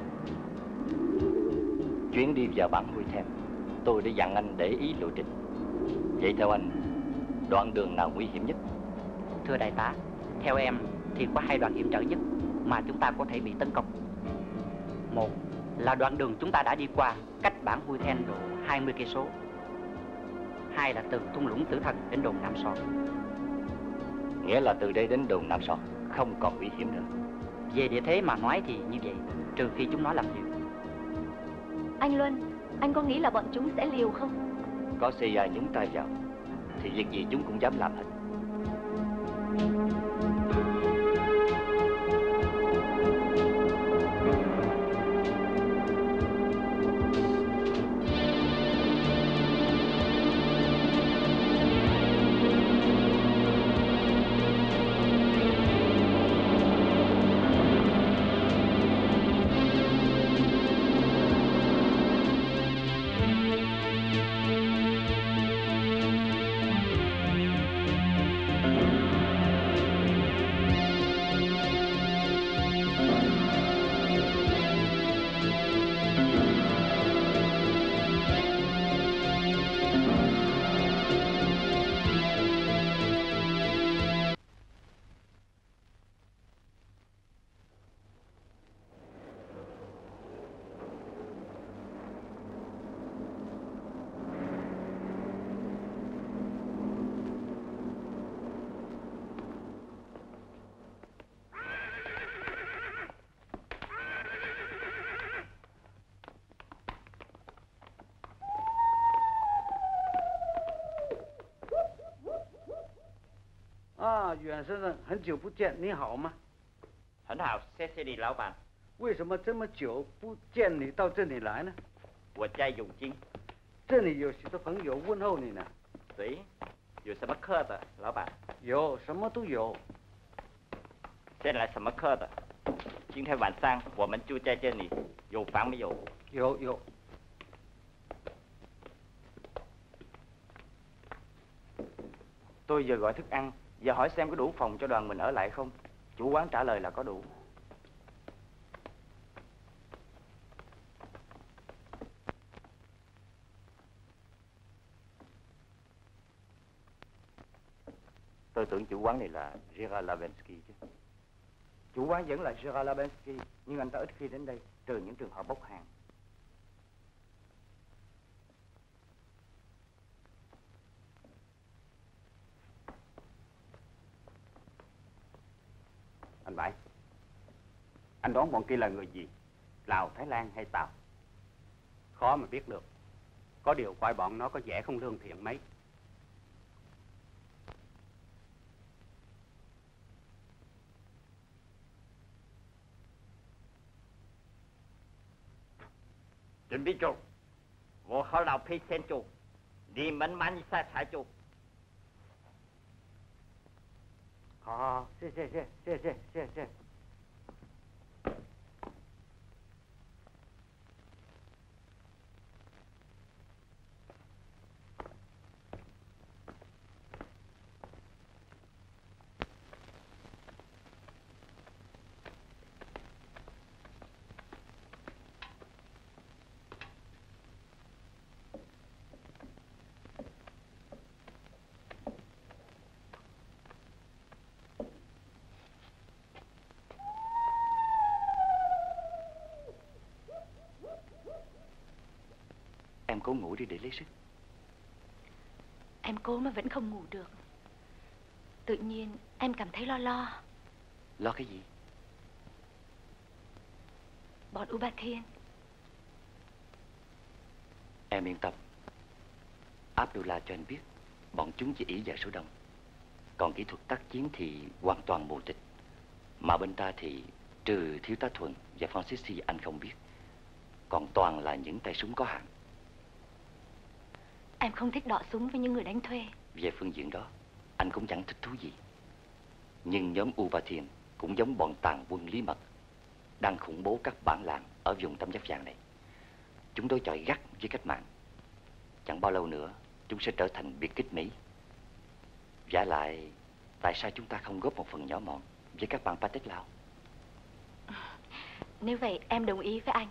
Chuyến đi vào bản Huy Thêm, tôi đã dặn anh để ý lộ trình. Vậy theo anh, đoạn đường nào nguy hiểm nhất? Thưa đại tá, theo em thì có 2 đoạn hiểm trở nhất mà chúng ta có thể bị tấn công. Một là đoạn đường chúng ta đã đi qua, cách bản Huy Then độ 20 cây số. 2 là từ thung lũng Tử Thần đến đồn Nam Sòn. Nghĩa là từ đây đến đồn Nam Sòn không còn nguy hiểm nữa. Về địa thế mà nói thì như vậy, trừ khi chúng nó làm liều. Anh Luân, anh có nghĩ là bọn chúng sẽ liều không? Có CIA nhúng tay vào thì việc gì chúng cũng dám làm hết. 阮先生，很久不见，你好吗？ 很好，谢谢你，老板。 为什么这么久不见你到这里来呢？ 我在永金， 这里有许多朋友问候你呢。 谁？有什么课的，老板？ 有，什么都有。 现在什么课的？今天晚上我们住在这里，有房没有？ 有。 Tôi vừa gọi thức ăn và hỏi xem có đủ phòng cho đoàn mình ở lại không. Chủ quán trả lời là có đủ. Tôi tưởng chủ quán này là Gerard Labensky chứ. Chủ quán vẫn là Gerard Labensky, nhưng anh ta ít khi đến đây, trừ những trường hợp bốc hàng. Anh Bảy, anh đoán bọn kia là người gì? Lào, Thái Lan hay Tàu? Khó mà biết được. Có điều coi bọn nó có vẻ không lương thiện mấy. Chuẩn bị chủ. Vô khó lào phê sen chủ. Đi mẫn mãn xa trái chủ. 好，谢谢。 cố ngủ đi để lấy sức. Em cố mà vẫn không ngủ được. Tự nhiên em cảm thấy lo. Lo cái gì? Bọn U Ba Thiên. Em yên tâm. Abdullah cho anh biết bọn chúng chỉ ỷ vào số đông. Còn kỹ thuật tác chiến thì hoàn toàn mù tịch. Mà bên ta thì trừ thiếu tá Thuần và Francis anh không biết. Còn toàn là những tay súng có hạn. Em không thích đọ súng với những người đánh thuê. Về phương diện đó, anh cũng chẳng thích thú gì. Nhưng nhóm U Ba Thiên cũng giống bọn tàn quân Lý Mật, đang khủng bố các bản làng ở vùng Tam Giác Vàng này. Chúng đối chọi gắt với cách mạng. Chẳng bao lâu nữa, chúng sẽ trở thành biệt kích Mỹ. Vả lại, tại sao chúng ta không góp một phần nhỏ mọn với các bạn Pathet Lao? Nếu vậy, em đồng ý với anh.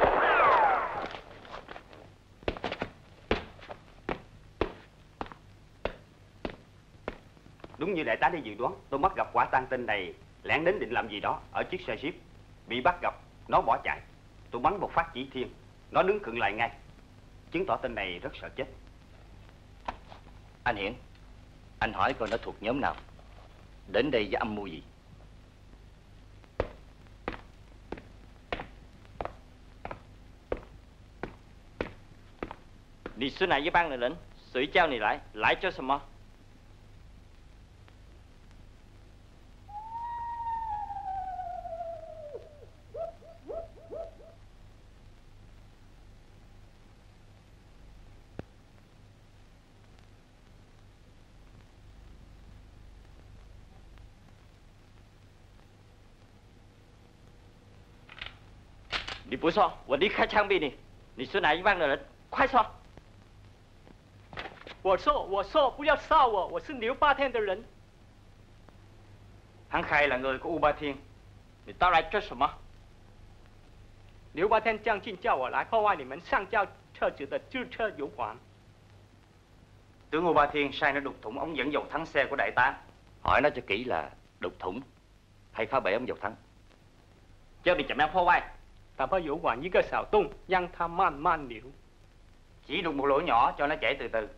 Đúng như đại tá đã dự đoán, tôi bắt gặp quả tang tên này lẻn đến định làm gì đó ở chiếc xe jeep. Bị bắt gặp, nó bỏ chạy. Tôi bắn một phát chỉ thiên, nó đứng khựng lại ngay, chứng tỏ tên này rất sợ chết. Anh Hiển, anh hỏi coi nó thuộc nhóm nào, đến đây với âm mưu gì? Đi xưa này với bang này lệnh, xử trao này lại cho什么？你不说，我立刻枪毙你！你是哪一帮的人？快说！ 我说，不要杀我，我是牛八天的人。 Hắn khai là người của U Ba Thiên. 你到来做什么？ 牛八天将军叫我来破坏你们上交车子的支车油管。 Tướng U Ba Thiên sai nó đục thủng ống dẫn dầu thắng xe của đại tá. Hỏi nó cho kỹ là đục thủng hay phá bể ống dầu thắng. 叫你怎么样破坏？ 打破油管一个小洞，让它慢慢流。 Chỉ đục một lỗ nhỏ cho nó chảy từ từ.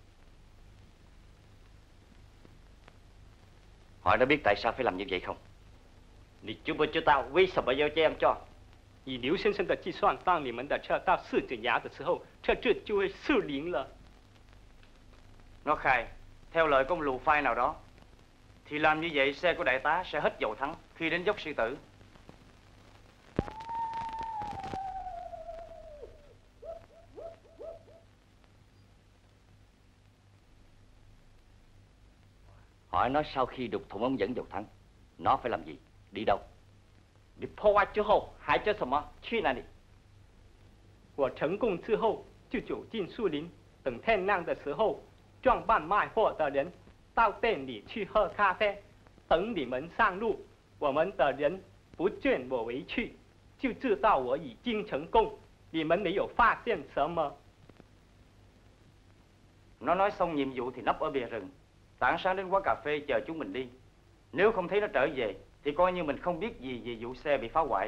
Hỏi nó biết tại sao phải làm như vậy không? 你知不知道为什么要这样做？ 以刘先生的计算，当你们的车到市井衙的时候，车子就会失灵了。 Nó khai, theo lời của một lù phai nào đó, thì làm như vậy xe của đại tá sẽ hết dầu thắng khi đến dốc Sư Tử. Hỏi nó sau khi đục thủng ống dẫn dầu thắng, nó phải làm gì? Đi đâu? 你破坏之后还做什么？去哪里？ 我成功之后就走进树林，等天亮的时候，装扮卖货的人到店里去喝咖啡，等你们上路。我们的人不见我回去，就知道我已经成功。你们没有发现什么？ Nó nói xong nhiệm vụ thì nấp ở bìa rừng. Tảng sáng đến quán cà phê chờ chúng mình đi. Nếu không thấy nó trở về thì coi như mình không biết gì về vụ xe bị phá hoại.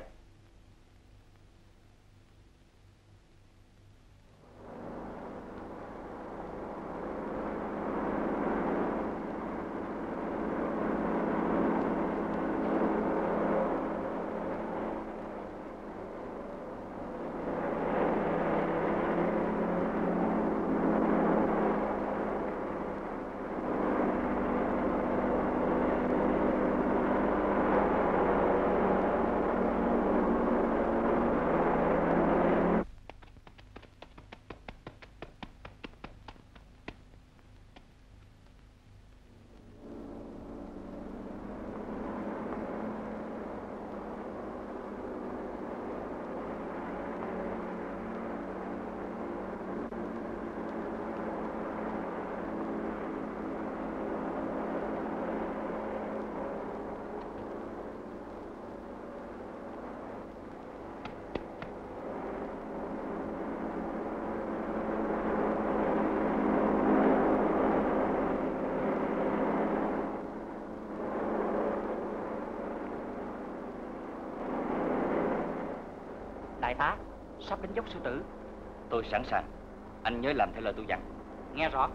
Đại tá, sắp đến dốc Sư Tử. Tôi sẵn sàng. Anh nhớ làm theo lời tôi dặn. Nghe rõ.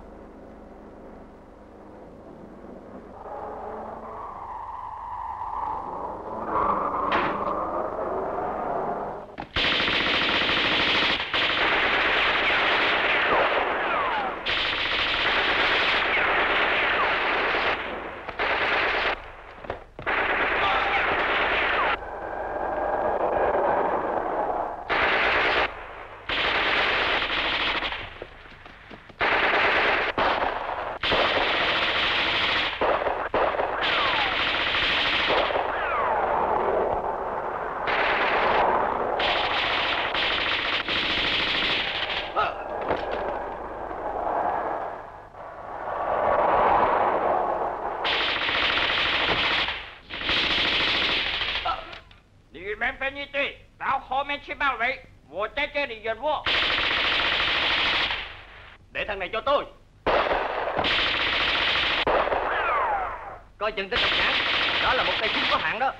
Để thằng này cho tôi. Coi chừng tên độc nhãn, đó là một tay súng có hạn đó.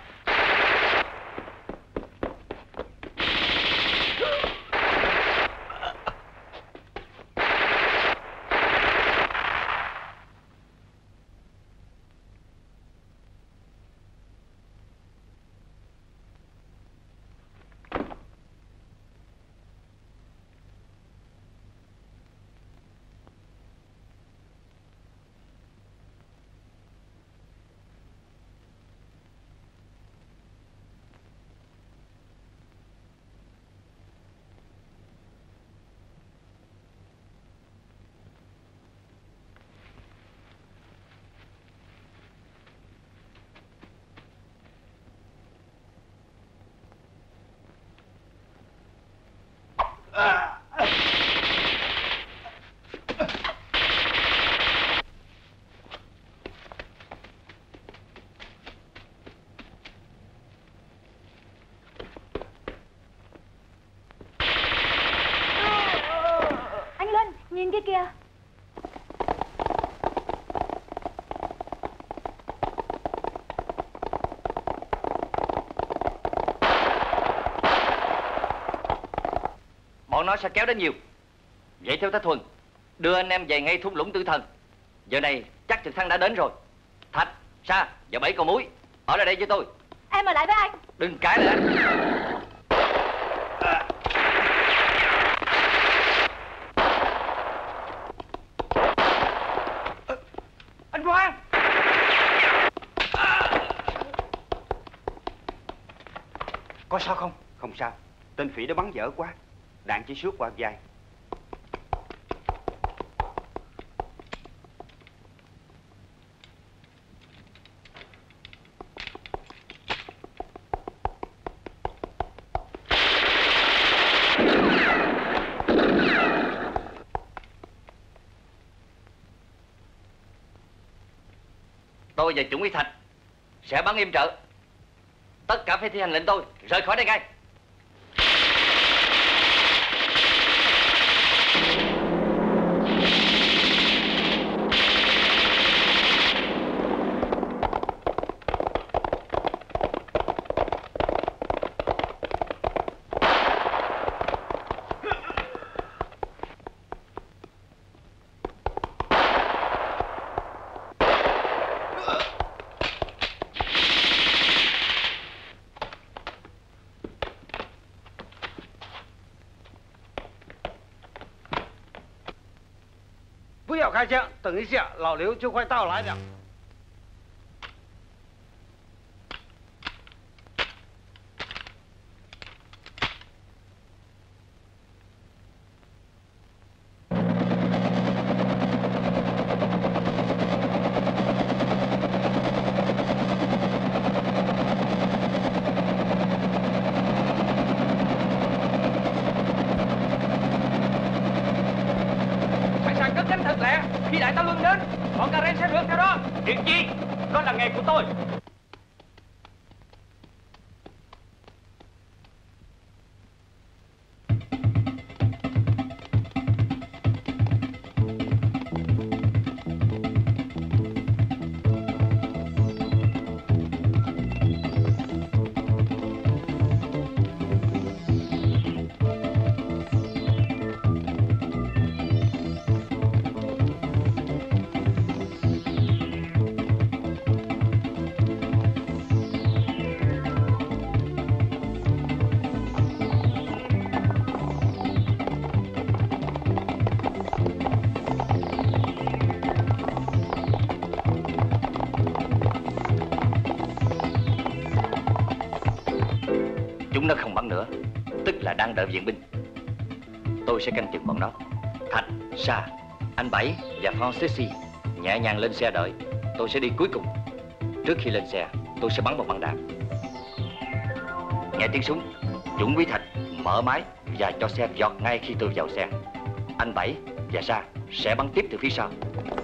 Nhìn cái kia. Bọn nó sẽ kéo đến nhiều. Vậy theo Thạch Thuần, đưa anh em về ngay thung lũng Tử Thần. Giờ này chắc trực thăng đã đến rồi. Thạch, Sa và 7 cầu muối ở lại đây với tôi. Em ở lại với anh. Đừng cãi lại anh. Anh Quang! Có sao không? Không sao. Tên phỉ đã bắn dở quá. Đạn chỉ xước qua vai. Tôi và Chuẩn Úy Thạch sẽ bắn im trợ. Tất cả phải thi hành lệnh tôi, rời khỏi đây ngay. Bú yào khai枪，等一下，老刘就快到来了。 Khi đại tá Luân đến, bọn Karen sẽ rượt theo đó. Chuyện chi? Đó là nghề của tôi. chúng nó không bắn nữa, tức là đang đợi viện binh. Tôi sẽ canh chừng bọn nó. Thạch, Sa, anh Bảy và Francesi nhẹ nhàng lên xe đợi. Tôi sẽ đi cuối cùng. Trước khi lên xe, tôi sẽ bắn một băng đạn. Nghe tiếng súng, chuẩn quý Thạch mở máy và cho xe giọt ngay khi tôi vào xe. Anh Bảy và Sa sẽ bắn tiếp từ phía sau.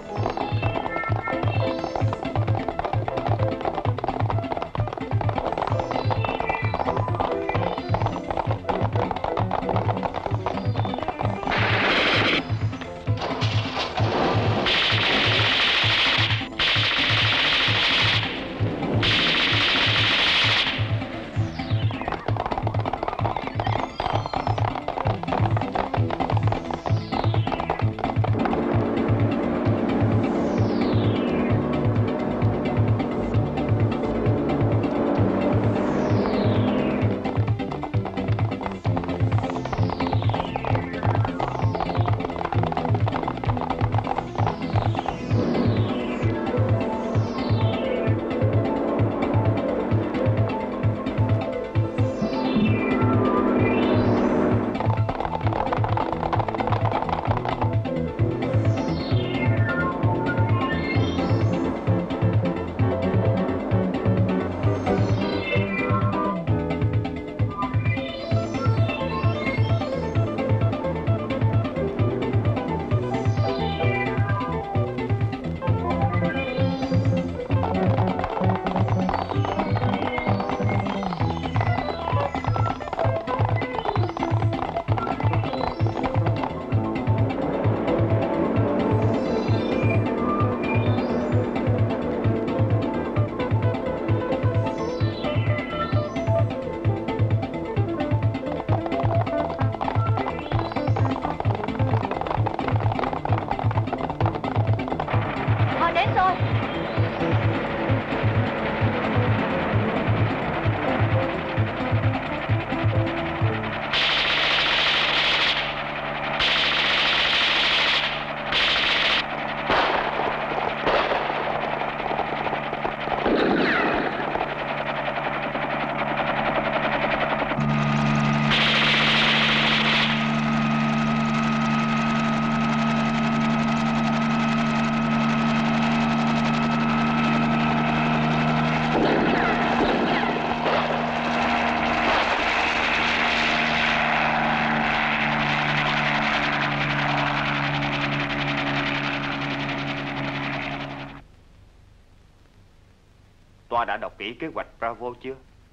Toa đã đọc kỹ kế hoạch Bravo chưa?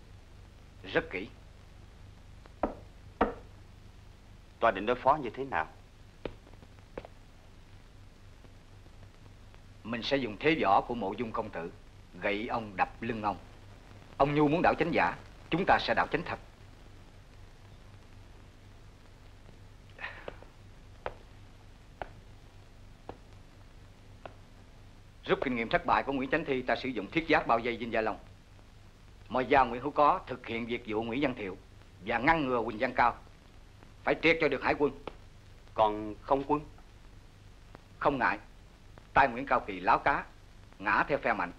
Rất kỹ. Toa định đối phó như thế nào? Mình sẽ dùng thế võ của Mộ Dung công tử, gậy ông đập lưng ông. Ông Nhu muốn đảo chánh giả, chúng ta sẽ đảo chánh thật. Rút kinh nghiệm thất bại của Nguyễn Chánh Thi, ta sử dụng thiết giáp bao vây Dinh Gia Long. Mời giao Nguyễn Hữu Có thực hiện việc vụ Nguyễn Văn Thiệu và ngăn ngừa Quỳnh Văn Cao. Phải triệt cho được hải quân. Còn không quân? Không ngại. Tai Nguyễn Cao Kỳ láo cá, ngã theo phe mạnh.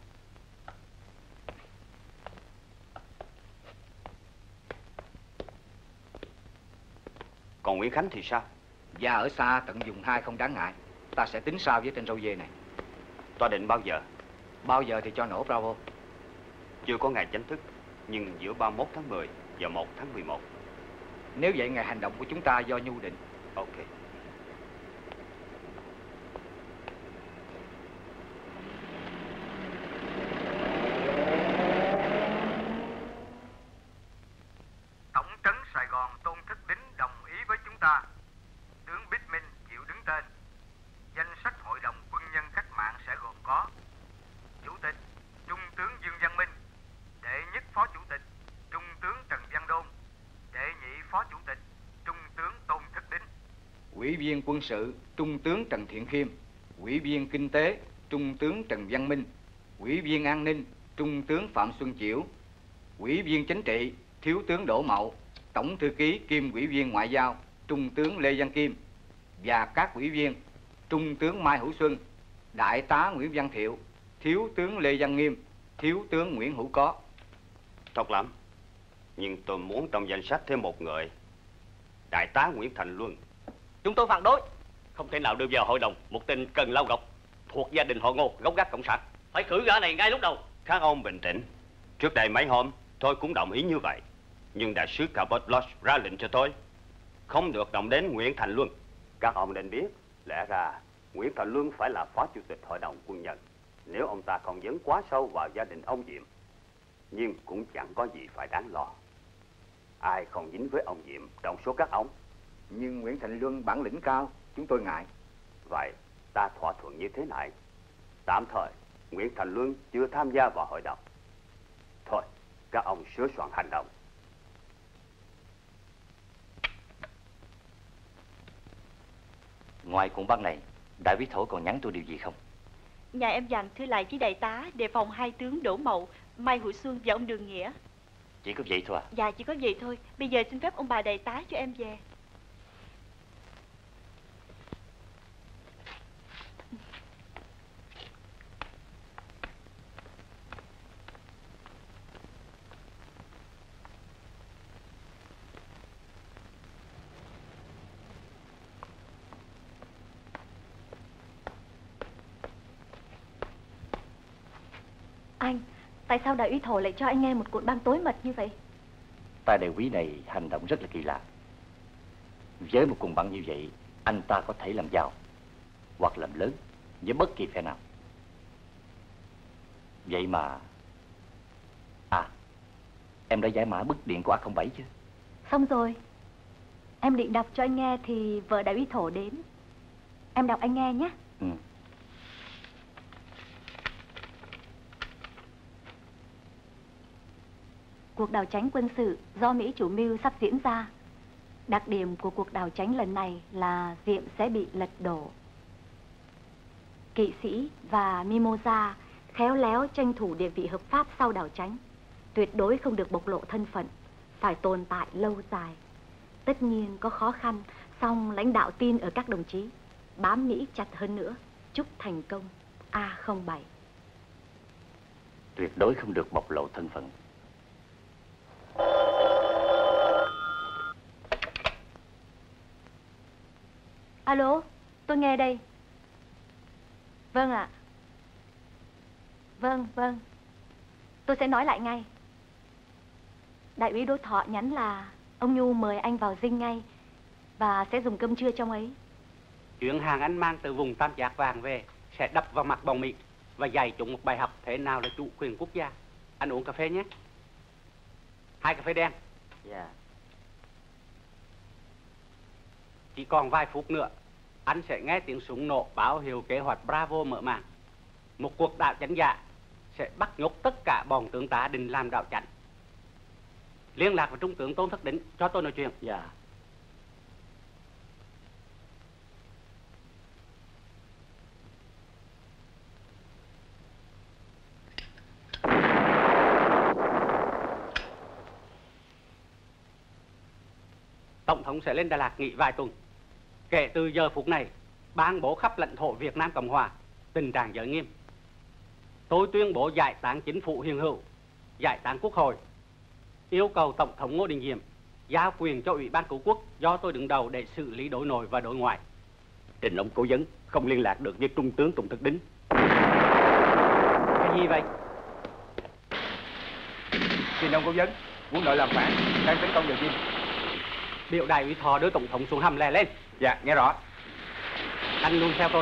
Còn Nguyễn Khánh thì sao? Và ở xa tận vùng 2 không đáng ngại. Ta sẽ tính sao với tên râu dê này. Toa định bao giờ? Bao giờ thì cho nổ Bravo. Chưa có ngày chính thức, nhưng giữa 31 tháng 10 và 1 tháng 11. Nếu vậy ngày hành động của chúng ta do Nhu định. Ok. Tổng trấn Sài Gòn Tôn Thất Đính đồng ý với chúng ta. Tướng Bích Minh chịu đứng tên. Danh sách hội đồng quân nhân cách mạng sẽ gồm có Chủ tịch Trung tướng Dương Văn Minh, đệ nhất phó chủ tịch Trung tướng Trần Văn Đôn, đệ nhị phó chủ tịch Trung tướng Tôn Thất Đính. Ủy viên quân sự Trung tướng Trần Thiện Khiêm, Ủy viên kinh tế Trung tướng Trần Văn Minh, Ủy viên an ninh Trung tướng Phạm Xuân Chiểu, Ủy viên chính trị Thiếu tướng Đỗ Mậu, Tổng thư ký kiêm Ủy viên ngoại giao Trung tướng Lê Văn Kim và các ủy viên Trung tướng Mai Hữu Xuân, Đại tá Nguyễn Văn Thiệu, Thiếu tướng Lê Văn Nghiêm, Thiếu tướng Nguyễn Hữu Có. Tốt lắm. Nhưng tôi muốn trong danh sách thêm một người. Đại tá Nguyễn Thành Luân. Chúng tôi phản đối. Không thể nào đưa vào hội đồng một tên Cần Lao Ngọc thuộc gia đình họ Ngô, gốc gác cộng sản. Phải khử gã này ngay lúc đầu. Các ông bình tĩnh. Trước đây mấy hôm tôi cũng đồng ý như vậy. Nhưng đại sứ Cabot Lodge ra lệnh cho tôi không được động đến Nguyễn Thành Luân. Các ông nên biết, lẽ ra Nguyễn Thành Luân phải là phó chủ tịch hội đồng quân nhân nếu ông ta không dấn quá sâu vào gia đình ông Diệm. Nhưng cũng chẳng có gì phải đáng lo. Ai không dính với ông Diệm trong số các ông? Nhưng Nguyễn Thành Luân bản lĩnh cao, chúng tôi ngại. Vậy ta thỏa thuận như thế này. Tạm thời Nguyễn Thành Luân chưa tham gia vào hội đồng. Thôi, các ông sửa soạn hành động. Ngoài cuộn băng này, đại úy Thổ còn nhắn tôi điều gì không? Nhà em dặn thư lại với đại tá đề phòng hai tướng Đỗ Mậu, Mai Hữu Xuân và ông Đường Nghĩa. Chỉ có vậy thôi à? Dạ, chỉ có vậy thôi. Bây giờ xin phép ông bà đại tá cho em về. Anh, tại sao đại úy Thổ lại cho anh nghe một cuộn băng tối mật như vậy? Ta đại úy này hành động rất là kỳ lạ. Với một cuộn băng như vậy, anh ta có thể làm giàu hoặc làm lớn với bất kỳ phe nào. Vậy mà... À, em đã giải mã bức điện của A07 chưa? Xong rồi. Em định đọc cho anh nghe thì vợ đại úy Thổ đến. Em đọc anh nghe nhé. Ừ. Cuộc đảo chánh quân sự do Mỹ chủ mưu sắp diễn ra. Đặc điểm của cuộc đảo chánh lần này là Diệm sẽ bị lật đổ. Kỵ sĩ và Mimosa khéo léo tranh thủ địa vị hợp pháp sau đảo chánh. Tuyệt đối không được bộc lộ thân phận, phải tồn tại lâu dài. Tất nhiên có khó khăn, song lãnh đạo tin ở các đồng chí. Bám Mỹ chặt hơn nữa. Chúc thành công. A07. Tuyệt đối không được bộc lộ thân phận. Alo, tôi nghe đây. Vâng ạ. Vâng. Tôi sẽ nói lại ngay. Đại úy Đỗ Thọ nhắn là ông Nhu mời anh vào dinh ngay và sẽ dùng cơm trưa trong ấy. Chuyện hàng anh mang từ vùng Tam Giác Vàng về sẽ đập vào mặt bọn Mỹ và dạy chúng một bài học thế nào là chủ quyền quốc gia. Anh uống cà phê nhé. 2 cà phê đen. Dạ. Chỉ còn vài phút nữa, anh sẽ nghe tiếng súng nổ báo hiệu kế hoạch Bravo mở màn. Một cuộc đảo chánh giả sẽ bắt nhốt tất cả bọn tướng tá định làm đảo chánh. Liên lạc với Trung tướng Tôn Thất Đỉnh cho tôi nói chuyện. Dạ. Tổng thống sẽ lên Đà Lạt nghỉ vài tuần. Kể từ giờ phút này, ban bố khắp lãnh thổ Việt Nam Cộng Hòa tình trạng giới nghiêm. Tôi tuyên bố giải tán chính phủ hiện hữu, giải tán quốc hội, yêu cầu Tổng thống Ngô Đình Diệm giao quyền cho Ủy ban Cứu quốc do tôi đứng đầu để xử lý đối nội và đối ngoại. Trình ông cố vấn không liên lạc được với Trung tướng Tôn Thất Đỉnh. Cái gì vậy? Xin ông cố vấn, quân đội làm phản đang tấn công vào Diêm. Biểu đại úy Thọ đưa Tổng thống xuống hầm lè lên. Dạ, nghe rõ. Anh luôn theo tôi.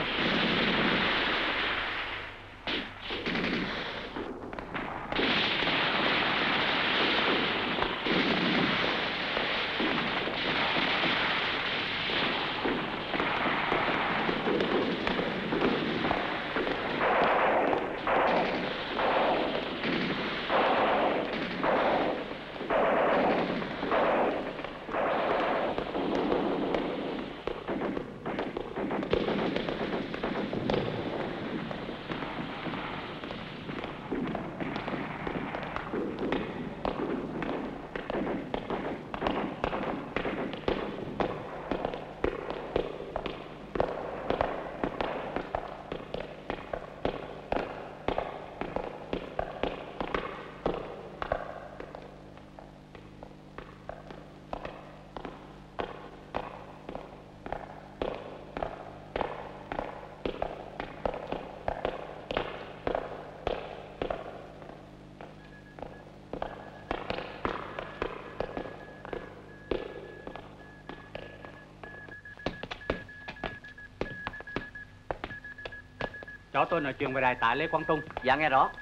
Cho tôi nói chuyện với đại tá Lê Quang Trung. Dạ nghe rõ.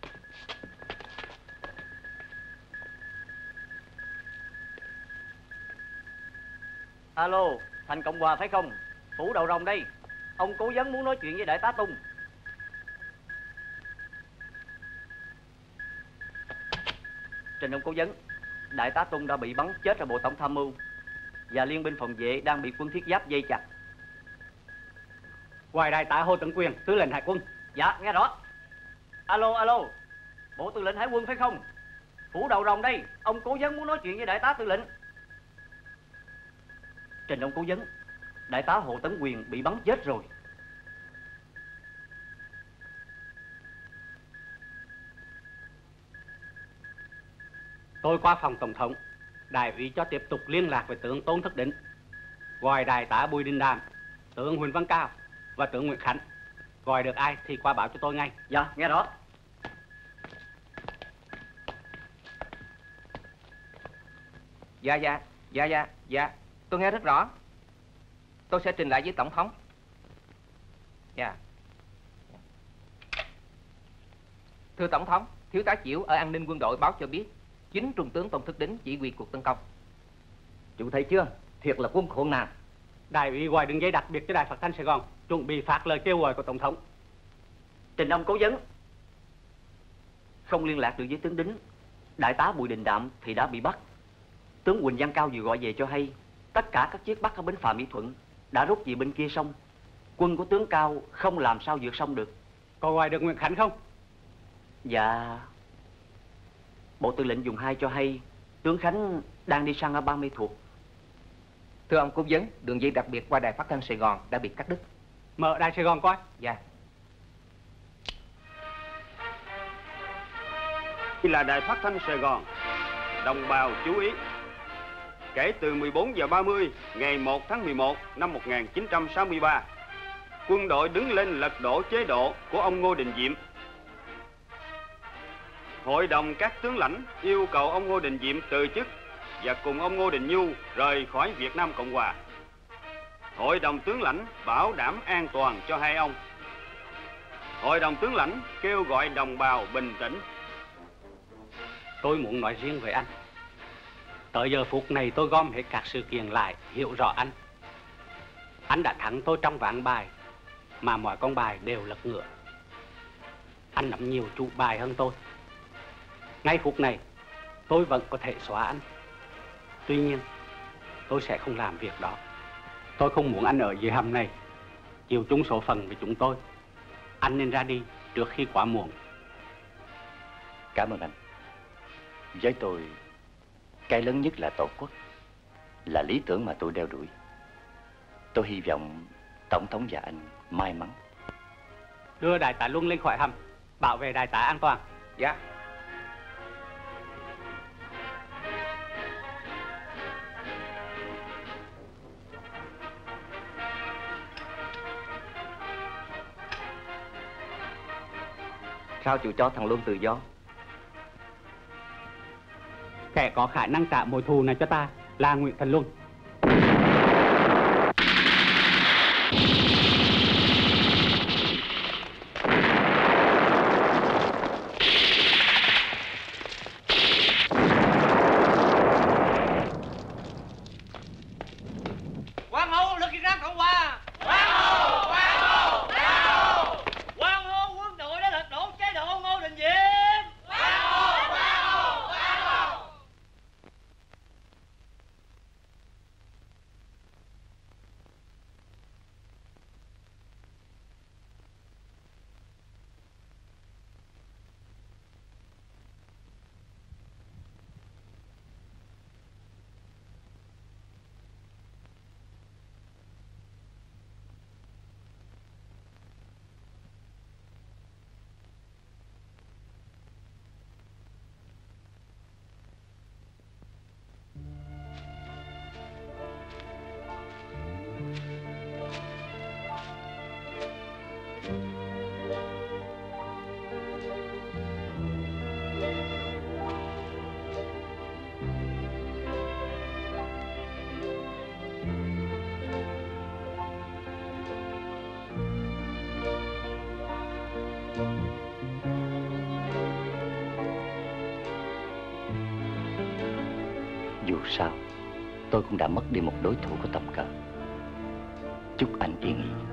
Alo, thành Cộng Hòa phải không? Phủ Đầu Rồng đây. Ông cố vấn muốn nói chuyện với đại tá Tung. Trình ông cố vấn, đại tá Tung đã bị bắn chết ở bộ tổng tham mưu và liên binh phòng vệ đang bị quân thiết giáp dây chặt. Ngoài đại tá Hồ Tấn Quyền, tư lệnh hải quân. Dạ nghe rõ. Alo, bộ tư lệnh hải quân phải không? Phủ Đầu Rồng đây. Ông cố vấn muốn nói chuyện với đại tá tư lệnh. Trình ông cố vấn, đại tá Hồ Tấn Quyền bị bắn chết rồi. Tôi qua phòng tổng thống, đại úy cho tiếp tục liên lạc với tướng Tôn Thức Đỉnh, gọi đại tá Bùi Đình Đàm, tướng Huỳnh Văn Cao và tướng Nguyễn Khánh. Gọi được ai thì qua báo cho tôi ngay. Dạ nghe rõ. Dạ, tôi nghe rất rõ. Tôi sẽ trình lại với tổng thống. Dạ. Thưa tổng thống, thiếu tá Chiểu ở an ninh quân đội báo cho biết chính trung tướng Tôn Thức Đỉnh chỉ huy cuộc tấn công. Chú thấy chưa, thiệt là quân khốn nạn. Đại úy gọi đường dây đặc biệt cho đài phát thanh Sài Gòn, chuẩn bị phát lời kêu gọi của tổng thống. Trình ông cố vấn, không liên lạc được với tướng Đính, đại tá Bùi Đình Đạm thì đã bị bắt. Tướng Huỳnh Văn Cao vừa gọi về cho hay tất cả các chiếc bắt ở bến phà Mỹ Thuận đã rút về bên kia sông. Quân của tướng Cao không làm sao vượt sông được. Có gọi được Nguyễn Khánh không? Dạ, bộ tư lệnh vùng 2 cho hay tướng Khánh đang đi săn ở Ba Mê Thuột. Thưa ông cố vấn, đường dây đặc biệt qua đài phát thanh Sài Gòn đã bị cắt đứt. Mở đài Sài Gòn coi. Dạ. Đây là đài phát thanh Sài Gòn. Đồng bào chú ý. Kể từ 14 giờ 30 ngày 1 tháng 11 năm 1963, quân đội đứng lên lật đổ chế độ của ông Ngô Đình Diệm. Hội đồng các tướng lãnh yêu cầu ông Ngô Đình Diệm từ chức và cùng ông Ngô Đình Nhu rời khỏi Việt Nam Cộng Hòa. Hội đồng tướng lãnh bảo đảm an toàn cho hai ông. Hội đồng tướng lãnh kêu gọi đồng bào bình tĩnh. Tôi muốn nói riêng với anh. Tới giờ phút này tôi gom hết các sự kiện lại, hiểu rõ anh. Anh đã thắng tôi trong ván bài, mà mọi con bài đều lật ngửa. Anh nắm nhiều trụ bài hơn tôi. Ngay phút này, tôi vẫn có thể xóa anh. Tuy nhiên, tôi sẽ không làm việc đó. Tôi không muốn anh ở dưới hầm này, chịu chung số phận với chúng tôi. Anh nên ra đi trước khi quá muộn. Cảm ơn anh. Với tôi, cái lớn nhất là Tổ quốc, là lý tưởng mà tôi đeo đuổi. Tôi hy vọng tổng thống và anh may mắn. Đưa đại tá Luân lên khỏi hầm, bảo vệ đại tá an toàn. Dạ. Sao chịu cho thằng Luân tự do? Kẻ có khả năng trả mối thù này cho ta là Nguyễn Thành Luân. Quang Hô, lực Việt Nam Cộng Hòa. Quang Hô, Quang Hô, Quang Hô. Quang Hô, quân đội đã lật đổ chế độ Ngô Đình Diệm. Quang Hô, Quang Hô, Quang Hô. sao tôi cũng đã mất đi một đối thủ có tầm cỡ. Chúc anh yên nghỉ.